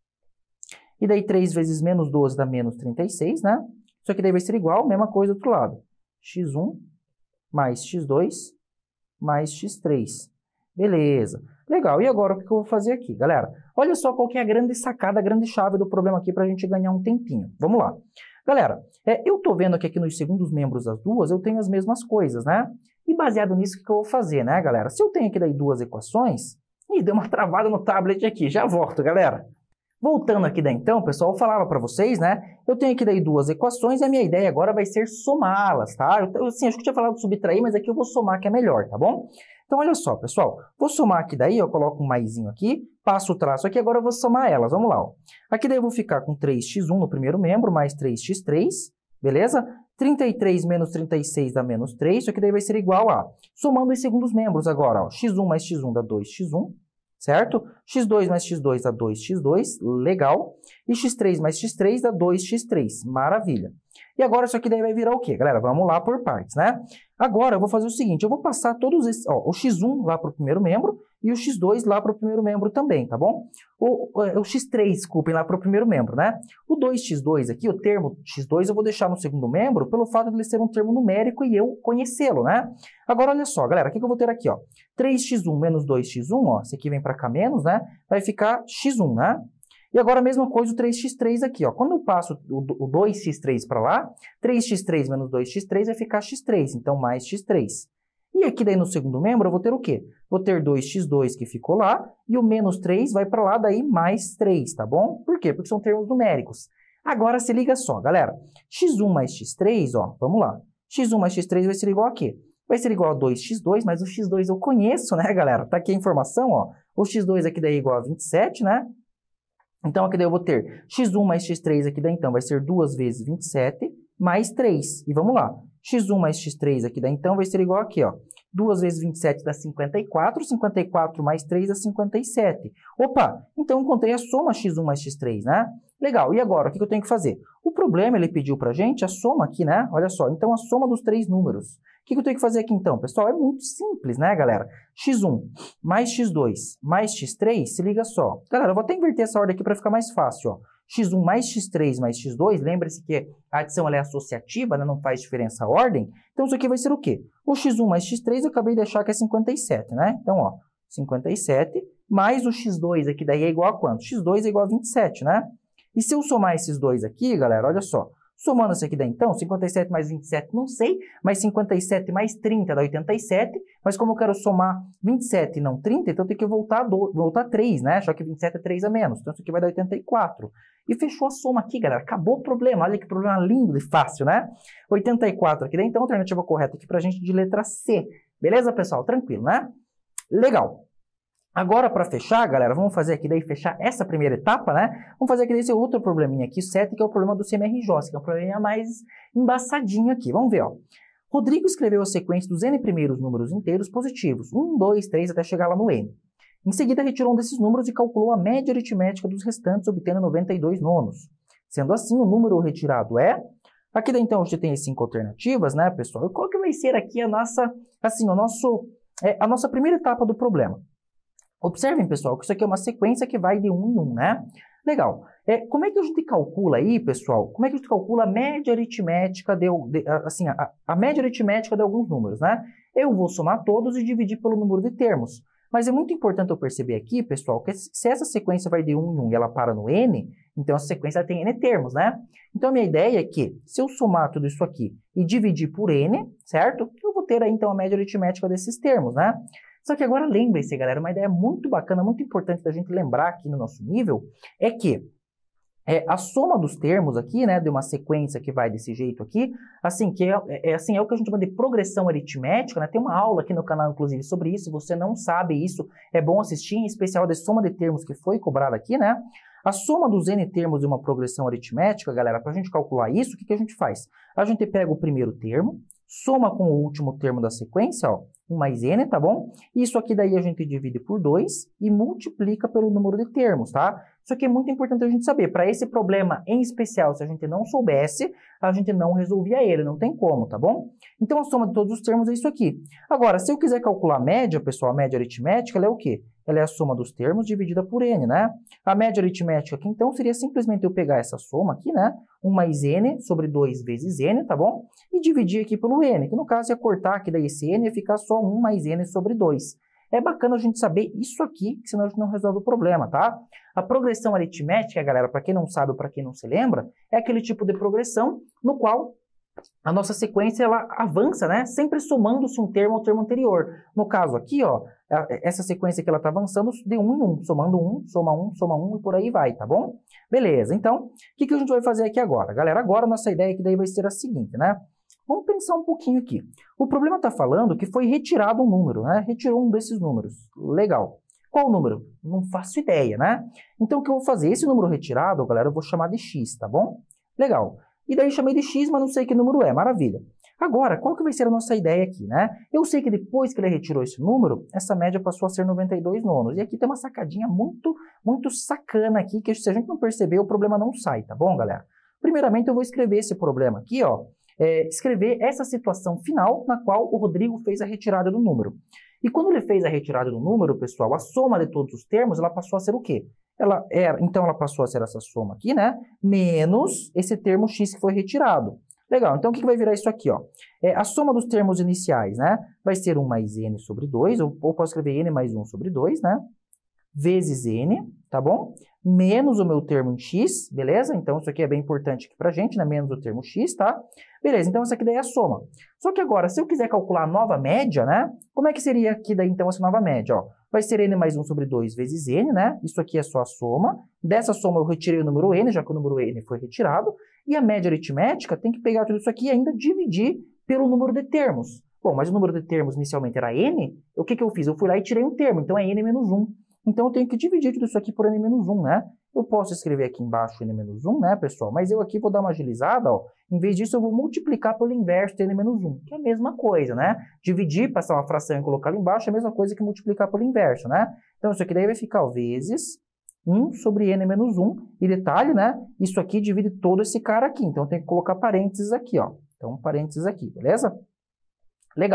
E daí, três vezes menos doze dá menos trinta e seis, né? Isso aqui daí vai ser igual, mesma coisa do outro lado. x um mais x dois mais x três. Beleza. Legal. E agora, o que eu vou fazer aqui, galera? Olha só qual que é a grande sacada, a grande chave do problema aqui para a gente ganhar um tempinho. Vamos lá. Galera, é, eu estou vendo que aqui nos segundos membros das duas eu tenho as mesmas coisas, né? E baseado nisso, o que eu vou fazer, né, galera? Se eu tenho aqui daí duas equações... Ih, deu uma travada no tablet aqui. Já volto, galera. Voltando aqui daí então, pessoal, eu falava para vocês, né? Eu tenho aqui daí duas equações e a minha ideia agora vai ser somá-las, tá? Eu, assim, acho que eu tinha falado de subtrair, mas aqui eu vou somar que é melhor, tá bom? Então, olha só, pessoal. Vou somar aqui daí, eu coloco um maisinho aqui, passo o traço aqui, agora eu vou somar elas. Vamos lá, ó. Aqui daí eu vou ficar com três x um no primeiro membro, mais três x três, beleza? trinta e três menos trinta e seis dá menos três, isso aqui daí vai ser igual a... Somando os segundos membros agora, ó. x um mais x um dá dois x um, certo? x dois mais x dois dá dois x dois, legal. E x três mais x três dá dois x três, maravilha. E agora isso aqui daí vai virar o quê, galera? Vamos lá por partes, né? Agora eu vou fazer o seguinte, eu vou passar todos esses, ó, o x um lá para o primeiro membro e o x dois lá para o primeiro membro também, tá bom? O, o, o x três, desculpem, lá para o primeiro membro, né? O dois x dois aqui, o termo x dois eu vou deixar no segundo membro pelo fato de ele ser um termo numérico e eu conhecê-lo, né? Agora olha só, galera, o que que eu vou ter aqui, ó? três x um menos dois x um, ó, esse aqui vem para cá menos, né? Vai ficar x um, né? E agora a mesma coisa o três x três aqui, ó. Quando eu passo o dois x três para lá, três x três menos dois x três vai ficar x três, então mais x três. E aqui daí no segundo membro eu vou ter o quê? Vou ter dois x dois que ficou lá, e o menos três vai para lá, daí mais três, tá bom? Por quê? Porque são termos numéricos. Agora se liga só, galera. x um mais x três, ó, vamos lá. x um mais x três vai ser igual a quê? Vai ser igual a dois x dois, mas o x dois eu conheço, né, galera? Tá aqui a informação, ó. O x dois aqui daí é igual a vinte e sete, né? Então, aqui daí eu vou ter x um mais x três aqui daí, então, vai ser duas vezes vinte e sete mais três. E vamos lá. x um mais x três aqui daí, então, vai ser igual aqui, ó. duas vezes vinte e sete dá cinquenta e quatro, cinquenta e quatro mais três dá cinquenta e sete. Opa, então eu encontrei a soma x um mais x três, né? Legal, e agora, o que eu tenho que fazer? O problema, ele pediu pra gente a soma aqui, né? Olha só, então a soma dos três números. O que eu tenho que fazer aqui então, pessoal? É muito simples, né, galera? x um mais x dois mais x três, se liga só. Galera, eu vou até inverter essa ordem aqui para ficar mais fácil, ó. x um mais x três mais x dois, lembre-se que a adição ela é associativa, né? Não faz diferença a ordem. Então, isso aqui vai ser o quê? O x um mais x três eu acabei de achar que é cinquenta e sete, né? Então, ó, cinquenta e sete mais o x dois aqui daí é igual a quanto? x dois é igual a vinte e sete, né? E se eu somar esses dois aqui, galera, olha só. Somando isso aqui daí, então, cinquenta e sete mais vinte e sete, não sei, mas cinquenta e sete mais trinta dá oitenta e sete, mas como eu quero somar vinte e sete e não trinta, então eu tenho que voltar, do, voltar três, né? Só que vinte e sete é três a menos, então isso aqui vai dar oitenta e quatro. E fechou a soma aqui, galera, acabou o problema, olha que problema lindo e fácil, né? oitenta e quatro aqui daí, então a alternativa correta aqui pra gente de letra C. Beleza, pessoal? Tranquilo, né? Legal. Agora, para fechar, galera, vamos fazer aqui daí, fechar essa primeira etapa, né? Vamos fazer aqui desse outro probleminha aqui, sete, que é o problema do C M R J, que é um probleminha mais embaçadinho aqui. Vamos ver, ó. Rodrigo escreveu a sequência dos n primeiros números inteiros positivos, um, dois, três, até chegar lá no n. Em seguida, retirou um desses números e calculou a média aritmética dos restantes, obtendo noventa e dois nonos. Sendo assim, o número retirado é... Aqui daí, então, a gente tem as cinco alternativas, né, pessoal? E qual que vai ser aqui a nossa, assim, o nosso, é, a nossa primeira etapa do problema? Observem, pessoal, que isso aqui é uma sequência que vai de um em um, né? Legal. É, como é que a gente calcula aí, pessoal? Como é que a gente calcula a média aritmética de, de assim, a, a média aritmética de alguns números, né? Eu vou somar todos e dividir pelo número de termos. Mas é muito importante eu perceber aqui, pessoal, que se essa sequência vai de um em um e ela para no n, então essa sequência tem n termos, né? Então a minha ideia é que, se eu somar tudo isso aqui e dividir por n, certo? Eu vou ter aí, então, a média aritmética desses termos, né? Só que agora lembrem-se, galera, uma ideia muito bacana, muito importante da gente lembrar aqui no nosso nível, é que é, a soma dos termos aqui, né, de uma sequência que vai desse jeito aqui, assim, que é, é, assim, é o que a gente chama de progressão aritmética, né? Tem uma aula aqui no canal, inclusive, sobre isso. Se você não sabe isso, é bom assistir, em especial de soma de termos que foi cobrada aqui, né? A soma dos n termos de uma progressão aritmética, galera, para a gente calcular isso, o que, que a gente faz? A gente pega o primeiro termo, soma com o último termo da sequência, ó, um mais n, tá bom? Isso aqui daí a gente divide por dois e multiplica pelo número de termos, tá? Isso aqui é muito importante a gente saber. Para esse problema em especial, se a gente não soubesse, a gente não resolvia ele, não tem como, tá bom? Então a soma de todos os termos é isso aqui. Agora, se eu quiser calcular a média, pessoal, a média aritmética, ela é o quê? Ela é a soma dos termos dividida por n, né? A média aritmética aqui, então, seria simplesmente eu pegar essa soma aqui, né? um mais n sobre dois vezes n, tá bom? E dividir aqui pelo n, que no caso ia cortar aqui daí esse n e ia ficar só um mais n sobre dois. É bacana a gente saber isso aqui, que senão a gente não resolve o problema, tá? A progressão aritmética, galera, para quem não sabe ou para quem não se lembra, é aquele tipo de progressão no qual a nossa sequência ela avança, né? Sempre somando-se um termo ao termo anterior. No caso aqui, ó, essa sequência que ela está avançando de um em um, somando um, soma um, soma um e por aí vai, tá bom? Beleza, então, o que, que a gente vai fazer aqui agora? Galera, agora a nossa ideia aqui daí vai ser a seguinte, né? Vamos pensar um pouquinho aqui. O problema está falando que foi retirado um número, né? Retirou um desses números. Legal. Qual o número? Não faço ideia, né? Então, o que eu vou fazer? Esse número retirado, galera, eu vou chamar de x, tá bom? Legal. E daí chamei de x, mas não sei que número é. Maravilha. Agora, qual que vai ser a nossa ideia aqui, né? Eu sei que depois que ele retirou esse número, essa média passou a ser noventa e dois nonos. E aqui tem uma sacadinha muito, muito sacana aqui, que se a gente não perceber, o problema não sai, tá bom, galera? Primeiramente, eu vou escrever esse problema aqui, ó. É, escrever essa situação final na qual o Rodrigo fez a retirada do número. E quando ele fez a retirada do número, pessoal, a soma de todos os termos, ela passou a ser o quê? Ela era, então, ela passou a ser essa soma aqui, né? Menos esse termo x que foi retirado. Legal, então o que que vai virar isso aqui, ó? É, a soma dos termos iniciais, né? Vai ser um mais n sobre dois, ou, ou posso escrever n mais um sobre dois, né? Vezes n, tá bom? Menos o meu termo em x, beleza? Então, isso aqui é bem importante aqui pra gente, né? Menos o termo x, tá? Beleza, então essa aqui daí é a soma. Só que agora, se eu quiser calcular a nova média, né? Como é que seria aqui daí, então, essa nova média, ó? Vai ser n mais um sobre dois vezes n, né? Isso aqui é só a soma. Dessa soma eu retirei o número n, já que o número n foi retirado. E a média aritmética tem que pegar tudo isso aqui e ainda dividir pelo número de termos. Bom, mas o número de termos inicialmente era n, o que que eu fiz? Eu fui lá e tirei um termo, então é n menos um. Então eu tenho que dividir tudo isso aqui por n menos um, né? Eu posso escrever aqui embaixo n menos um, né, pessoal? Mas eu aqui vou dar uma agilizada, ó. Em vez disso, eu vou multiplicar pelo inverso de n menos um, que é a mesma coisa, né? Dividir, passar uma fração e colocar lá embaixo é a mesma coisa que multiplicar pelo inverso, né? Então isso aqui daí vai ficar, ó, vezes um sobre n menos um. E detalhe, né? Isso aqui divide todo esse cara aqui. Então eu tenho que colocar parênteses aqui, ó. Então, parênteses aqui, beleza? Legal.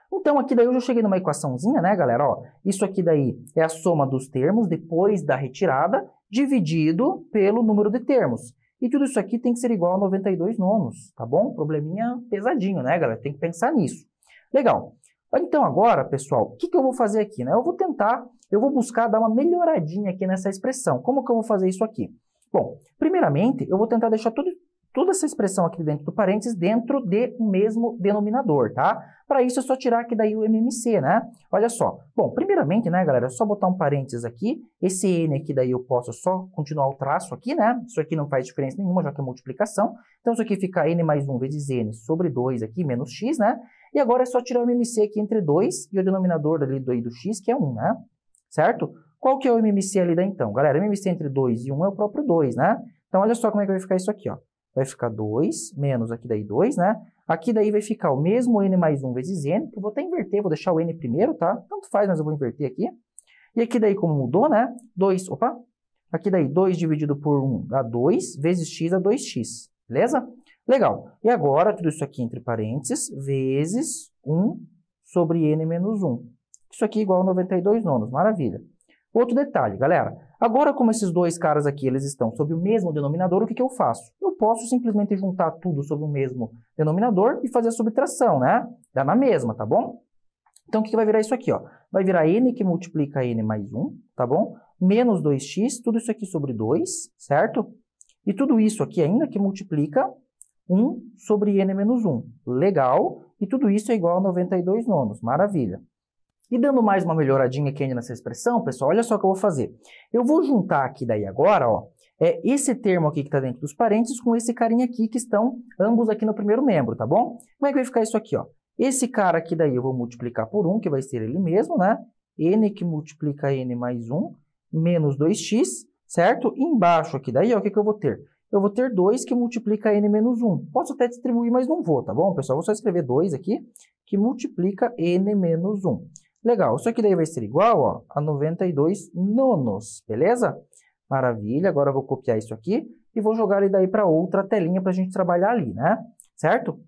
Então, aqui daí eu já cheguei numa equaçãozinha, né, galera? Ó, isso aqui daí é a soma dos termos depois da retirada, dividido pelo número de termos. E tudo isso aqui tem que ser igual a noventa e dois nonos, tá bom? Probleminha pesadinho, né, galera? Tem que pensar nisso. Legal. Então, agora, pessoal, o que, que eu vou fazer aqui, né? Eu vou tentar, eu vou buscar dar uma melhoradinha aqui nessa expressão. Como que eu vou fazer isso aqui? Bom, primeiramente, eu vou tentar deixar tudo, toda essa expressão aqui dentro do parênteses dentro de um mesmo denominador, tá? Para isso, é só tirar aqui daí o M M C, né? Olha só. Bom, primeiramente, né, galera, é só botar um parênteses aqui. Esse N aqui daí eu posso só continuar o traço aqui, né? Isso aqui não faz diferença nenhuma, já que é multiplicação. Então, isso aqui fica N mais um vezes N sobre dois aqui, menos X, né? E agora é só tirar o M M C aqui entre dois e o denominador ali do, do X, que é um, né? Certo? Qual que é o M M C ali da então? Galera, M M C entre dois e um é o próprio dois, né? Então, olha só como é que vai ficar isso aqui, ó. Vai ficar dois menos aqui daí dois, né? Aqui daí vai ficar o mesmo N mais um vezes N, que eu vou até inverter, vou deixar o N primeiro, tá? Tanto faz, mas eu vou inverter aqui. E aqui daí, como mudou, né? dois, opa! Aqui daí, dois dividido por um dá dois, vezes x dá dois x, beleza? Legal. E agora, tudo isso aqui entre parênteses, vezes um sobre N menos um. Isso aqui é igual a noventa e dois nonos, maravilha. Outro detalhe, galera. Agora, como esses dois caras aqui, eles estão sob o mesmo denominador, o que, que eu faço? Eu posso simplesmente juntar tudo sob o mesmo denominador e fazer a subtração, né? Dá na mesma, tá bom? Então, o que, que vai virar isso aqui, ó? Vai virar N que multiplica N mais um, tá bom? Menos dois x, tudo isso aqui sobre dois, certo? E tudo isso aqui ainda que multiplica um sobre N menos um. Legal. E tudo isso é igual a noventa e dois nonos. Maravilha. E dando mais uma melhoradinha aqui ainda nessa expressão, pessoal, olha só o que eu vou fazer. Eu vou juntar aqui daí agora, ó, é esse termo aqui que está dentro dos parênteses com esse carinha aqui que estão ambos aqui no primeiro membro, tá bom? Como é que vai ficar isso aqui, ó? Esse cara aqui daí eu vou multiplicar por um, que vai ser ele mesmo, né? N que multiplica N mais um, menos dois x, certo? E embaixo aqui daí, ó, o que, que eu vou ter? Eu vou ter dois que multiplica N menos um. Posso até distribuir, mas não vou, tá bom, pessoal? Vou só escrever dois aqui, que multiplica N menos um. Legal, isso aqui daí vai ser igual, ó, a noventa e dois nonos, beleza? Maravilha, agora eu vou copiar isso aqui e vou jogar ele daí para outra telinha para a gente trabalhar ali, né? Certo?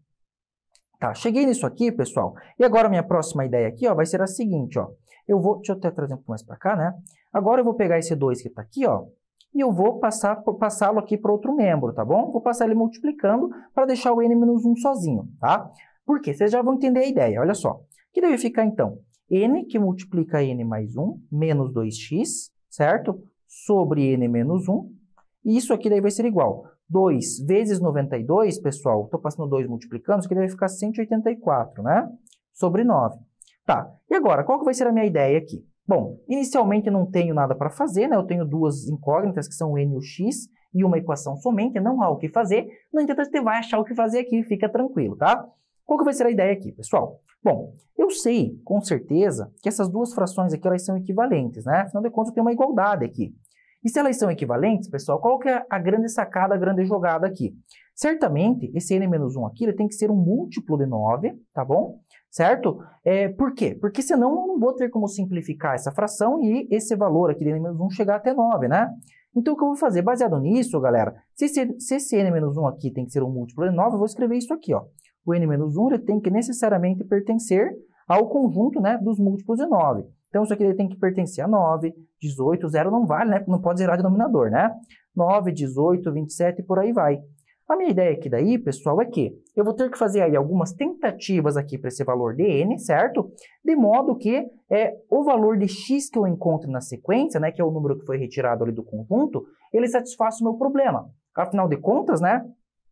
Tá, cheguei nisso aqui, pessoal. E agora a minha próxima ideia aqui, ó, vai ser a seguinte, ó. Eu vou, deixa eu até trazer um pouco mais para cá, né? Agora eu vou pegar esse dois que está aqui, ó, e eu vou passar, passá-lo aqui para outro membro, tá bom? Vou passar ele multiplicando para deixar o N menos um sozinho, tá? Por quê? Vocês já vão entender a ideia, olha só. O que deve ficar, então? N que multiplica N mais um, menos dois x, certo? Sobre N menos um. E isso aqui daí vai ser igual. dois vezes noventa e dois, pessoal, estou passando dois multiplicando, isso aqui deve ficar cento e oitenta e quatro, né? Sobre nove. Tá, e agora, qual que vai ser a minha ideia aqui? Bom, inicialmente não tenho nada para fazer, né? Eu tenho duas incógnitas, que são o N e o X, e uma equação somente, não há o que fazer. No entanto, você vai achar o que fazer aqui, fica tranquilo, tá? Qual que vai ser a ideia aqui, pessoal? Bom, eu sei, com certeza, que essas duas frações aqui, elas são equivalentes, né? Afinal de contas, eu tenho uma igualdade aqui. E se elas são equivalentes, pessoal, qual que é a grande sacada, a grande jogada aqui? Certamente, esse N menos um aqui, ele tem que ser um múltiplo de nove, tá bom? Certo? É, por quê? Porque senão eu não vou ter como simplificar essa fração e esse valor aqui de N menos um chegar até nove, né? Então, o que eu vou fazer? Baseado nisso, galera, se esse, se esse N menos um aqui tem que ser um múltiplo de nove, eu vou escrever isso aqui, ó. O N menos um ele tem que necessariamente pertencer ao conjunto, né, dos múltiplos de nove. Então, isso aqui ele tem que pertencer a nove, dezoito, zero não vale, né? Não pode zerar denominador, né? nove, dezoito, vinte e sete e por aí vai. A minha ideia aqui daí, pessoal, é que eu vou ter que fazer aí algumas tentativas aqui para esse valor de N, certo? De modo que é, o valor de X que eu encontro na sequência, né, que é o número que foi retirado ali do conjunto, ele satisfaz o meu problema. Afinal de contas, né,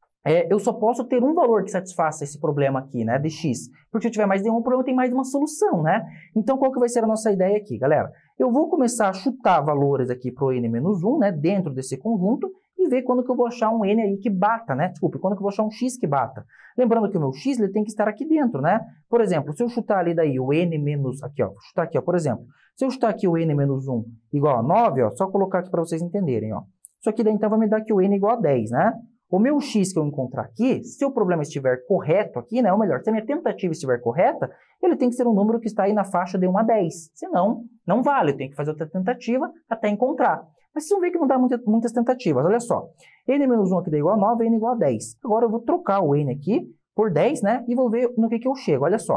é, eu só posso ter um valor que satisfaça esse problema aqui, né, de X. Porque se eu tiver mais de um, o problema tem mais de uma solução, né? Então, qual que vai ser a nossa ideia aqui, galera? Eu vou começar a chutar valores aqui para o N menos um, né, dentro desse conjunto, e ver quando que eu vou achar um N aí que bata, né? Desculpe, quando que eu vou achar um X que bata. Lembrando que o meu X ele tem que estar aqui dentro, né? Por exemplo, se eu chutar ali daí o N menos... Aqui, ó. Vou chutar aqui, ó. Por exemplo, se eu chutar aqui o N menos um igual a nove, ó. Só colocar aqui para vocês entenderem, ó. Isso aqui daí, então, vai me dar aqui o N igual a dez, né? O meu X que eu encontrar aqui, se o problema estiver correto aqui, né? Ou melhor, se a minha tentativa estiver correta, ele tem que ser um número que está aí na faixa de um a dez. Senão, não vale. Eu tenho que fazer outra tentativa até encontrar. Mas vocês vão ver que não dá muita, muitas tentativas. Olha só. N menos um aqui dá igual a nove, N igual a dez. Agora eu vou trocar o N aqui por dez, né? E vou ver no que, que eu chego. Olha só.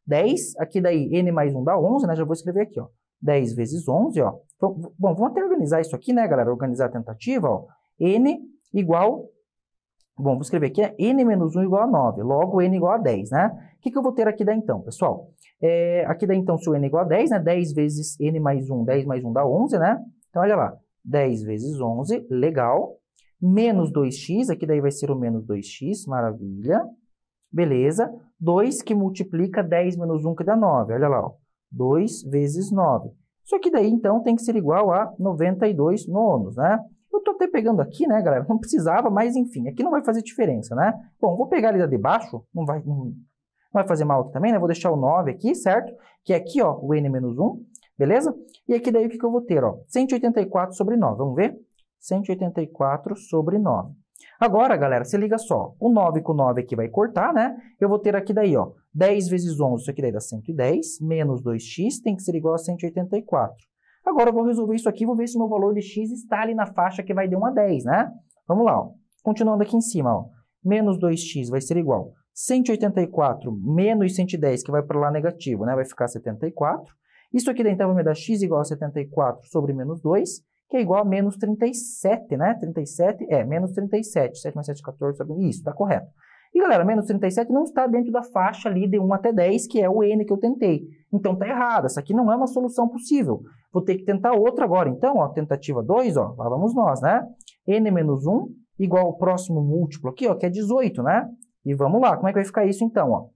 dez, aqui daí n mais um dá onze, né? Já vou escrever aqui, ó. dez vezes onze, ó. Bom, vamos até organizar isso aqui, né, galera? Organizar a tentativa, ó. N igual... Bom, vou escrever aqui, é n menos um igual a nove. Logo, n igual a dez, né? O que, que eu vou ter aqui daí, então, pessoal? É, aqui daí, então, se o n igual a dez, né? dez vezes n mais um, dez mais um dá onze, né? Então, olha lá. dez vezes onze, legal. Menos dois x, aqui daí vai ser o menos dois x, maravilha. Beleza. dois que multiplica dez menos um, que dá nove. Olha lá, ó. dois vezes nove. Isso aqui daí, então, tem que ser igual a noventa e dois nonos, né? Eu tô até pegando aqui, né, galera? Não precisava, mas enfim, aqui não vai fazer diferença, né? Bom, vou pegar ali da de baixo, não vai, não, não vai fazer mal aqui também, né? Vou deixar o nove aqui, certo? Que é aqui, ó, o n menos um, beleza? E aqui daí o que, que eu vou ter, ó? cento e oitenta e quatro sobre nove, vamos ver? cento e oitenta e quatro sobre nove. Agora, galera, se liga só, o nove com nove aqui vai cortar, né? Eu vou ter aqui daí, ó, dez vezes onze, isso aqui daí dá cento e dez, menos dois x tem que ser igual a cento e oitenta e quatro. Agora eu vou resolver isso aqui, vou ver se o meu valor de x está ali na faixa que vai de um a dez, né? Vamos lá, ó. Continuando aqui em cima, ó. Menos dois x vai ser igual a cento e oitenta e quatro menos cento e dez, que vai para lá negativo, né? Vai ficar setenta e quatro. Isso aqui daí, então, vai me dar x igual a setenta e quatro sobre menos dois, que é igual a menos trinta e sete, né? trinta e sete, é, menos trinta e sete. sete mais sete, quatorze, sobre... Isso, tá correto. E, galera, menos trinta e sete não está dentro da faixa ali de um até dez, que é o n que eu tentei. Então, tá errado. Essa aqui não é uma solução possível. Vou ter que tentar outra agora. Então, ó, tentativa dois, ó, lá vamos nós, né? n menos um igual ao próximo múltiplo aqui, ó, que é dezoito, né? E vamos lá, como é que vai ficar isso então, ó?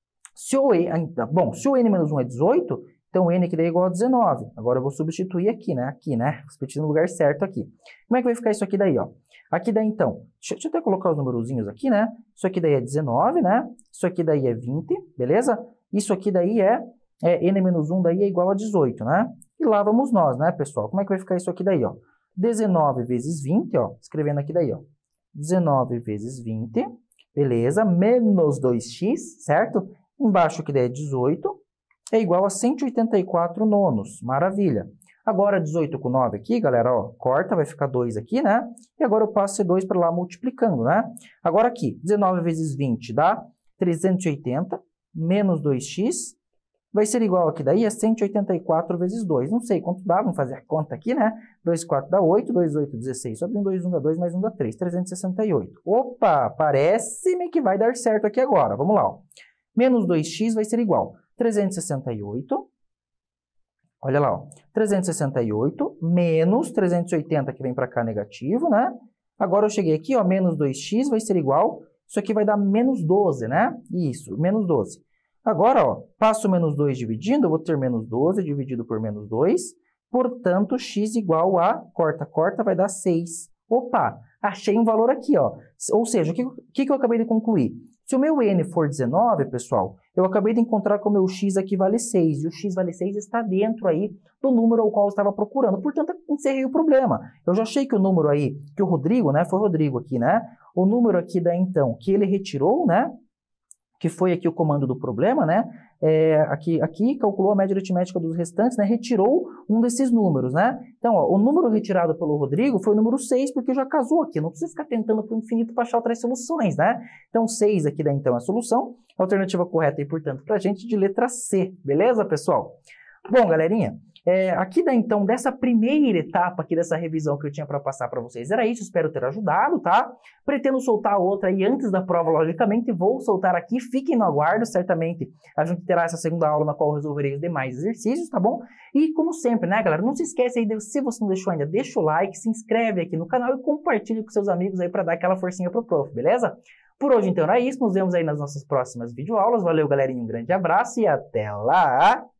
Se o n, bom, se o n menos um é dezoito, então o n aqui daí é igual a dezenove. Agora eu vou substituir aqui, né? Aqui, né? Vou substituir no lugar certo aqui. Como é que vai ficar isso aqui daí, ó? Aqui daí, então, deixa, deixa eu até colocar os numerozinhos aqui, né? Isso aqui daí é dezenove, né? Isso aqui daí é vinte, beleza? Isso aqui daí é, é n menos um daí é igual a dezoito, né? E lá vamos nós, né, pessoal? Como é que vai ficar isso aqui daí, ó? dezenove vezes vinte, ó, escrevendo aqui daí, ó. dezenove vezes vinte, beleza? Menos dois x, certo? Embaixo aqui daí é dezoito, é igual a cento e oitenta e quatro nonos. Maravilha. Agora, dezoito com nove aqui, galera, ó, corta, vai ficar dois aqui, né? E agora eu passo esse dois para lá multiplicando, né? Agora aqui, dezenove vezes vinte dá trezentos e oitenta, menos dois x, vai ser igual aqui daí a cento e oitenta e quatro vezes dois. Não sei quanto dá, vamos fazer a conta aqui, né? dois, quatro dá oito, dois, oito, dezesseis, sobre um, dois, um dá dois, mais um dá três, trezentos e sessenta e oito. Opa, parece-me que vai dar certo aqui agora. Vamos lá, ó. Menos dois x vai ser igual a trezentos e sessenta e oito, olha lá, ó, trezentos e sessenta e oito menos trezentos e oitenta, que vem para cá negativo, né? Agora eu cheguei aqui, ó, menos dois x vai ser igual, isso aqui vai dar menos doze, né? Isso, menos doze. Agora, ó, passo menos dois dividindo, eu vou ter menos doze dividido por menos dois, portanto, x igual a, corta, corta, vai dar seis. Opa, achei um valor aqui, ó. Ou seja, o que, que, que eu acabei de concluir? Se o meu n for dezenove, pessoal, eu acabei de encontrar que o meu x aqui vale seis, e o x vale seis está dentro aí do número ao qual eu estava procurando. Portanto, encerrei o problema. Eu já achei que o número aí, que o Rodrigo, né, foi o Rodrigo aqui, né? O número aqui da, então, que ele retirou, né? Que foi aqui o comando do problema, né? É, aqui, aqui calculou a média aritmética dos restantes, né? Retirou um desses números, né? Então, ó, o número retirado pelo Rodrigo foi o número seis, porque já casou aqui. Não precisa ficar tentando para o infinito para achar outras soluções, né? Então, seis aqui dá, então, a solução. A alternativa correta aí, portanto, para a gente de letra C. Beleza, pessoal? Bom, galerinha, é, aqui dá, então, dessa primeira etapa aqui dessa revisão que eu tinha para passar para vocês. Era isso, espero ter ajudado, tá? Pretendo soltar outra aí antes da prova, logicamente, vou soltar aqui, fiquem no aguardo, certamente a gente terá essa segunda aula na qual eu resolverei os demais exercícios, tá bom? E como sempre, né, galera, não se esquece aí, de, se você não deixou ainda, deixa o like, se inscreve aqui no canal e compartilha com seus amigos aí para dar aquela forcinha pro prof, beleza? Por hoje, então, era isso, nos vemos aí nas nossas próximas videoaulas. Valeu, galerinha, um grande abraço e até lá!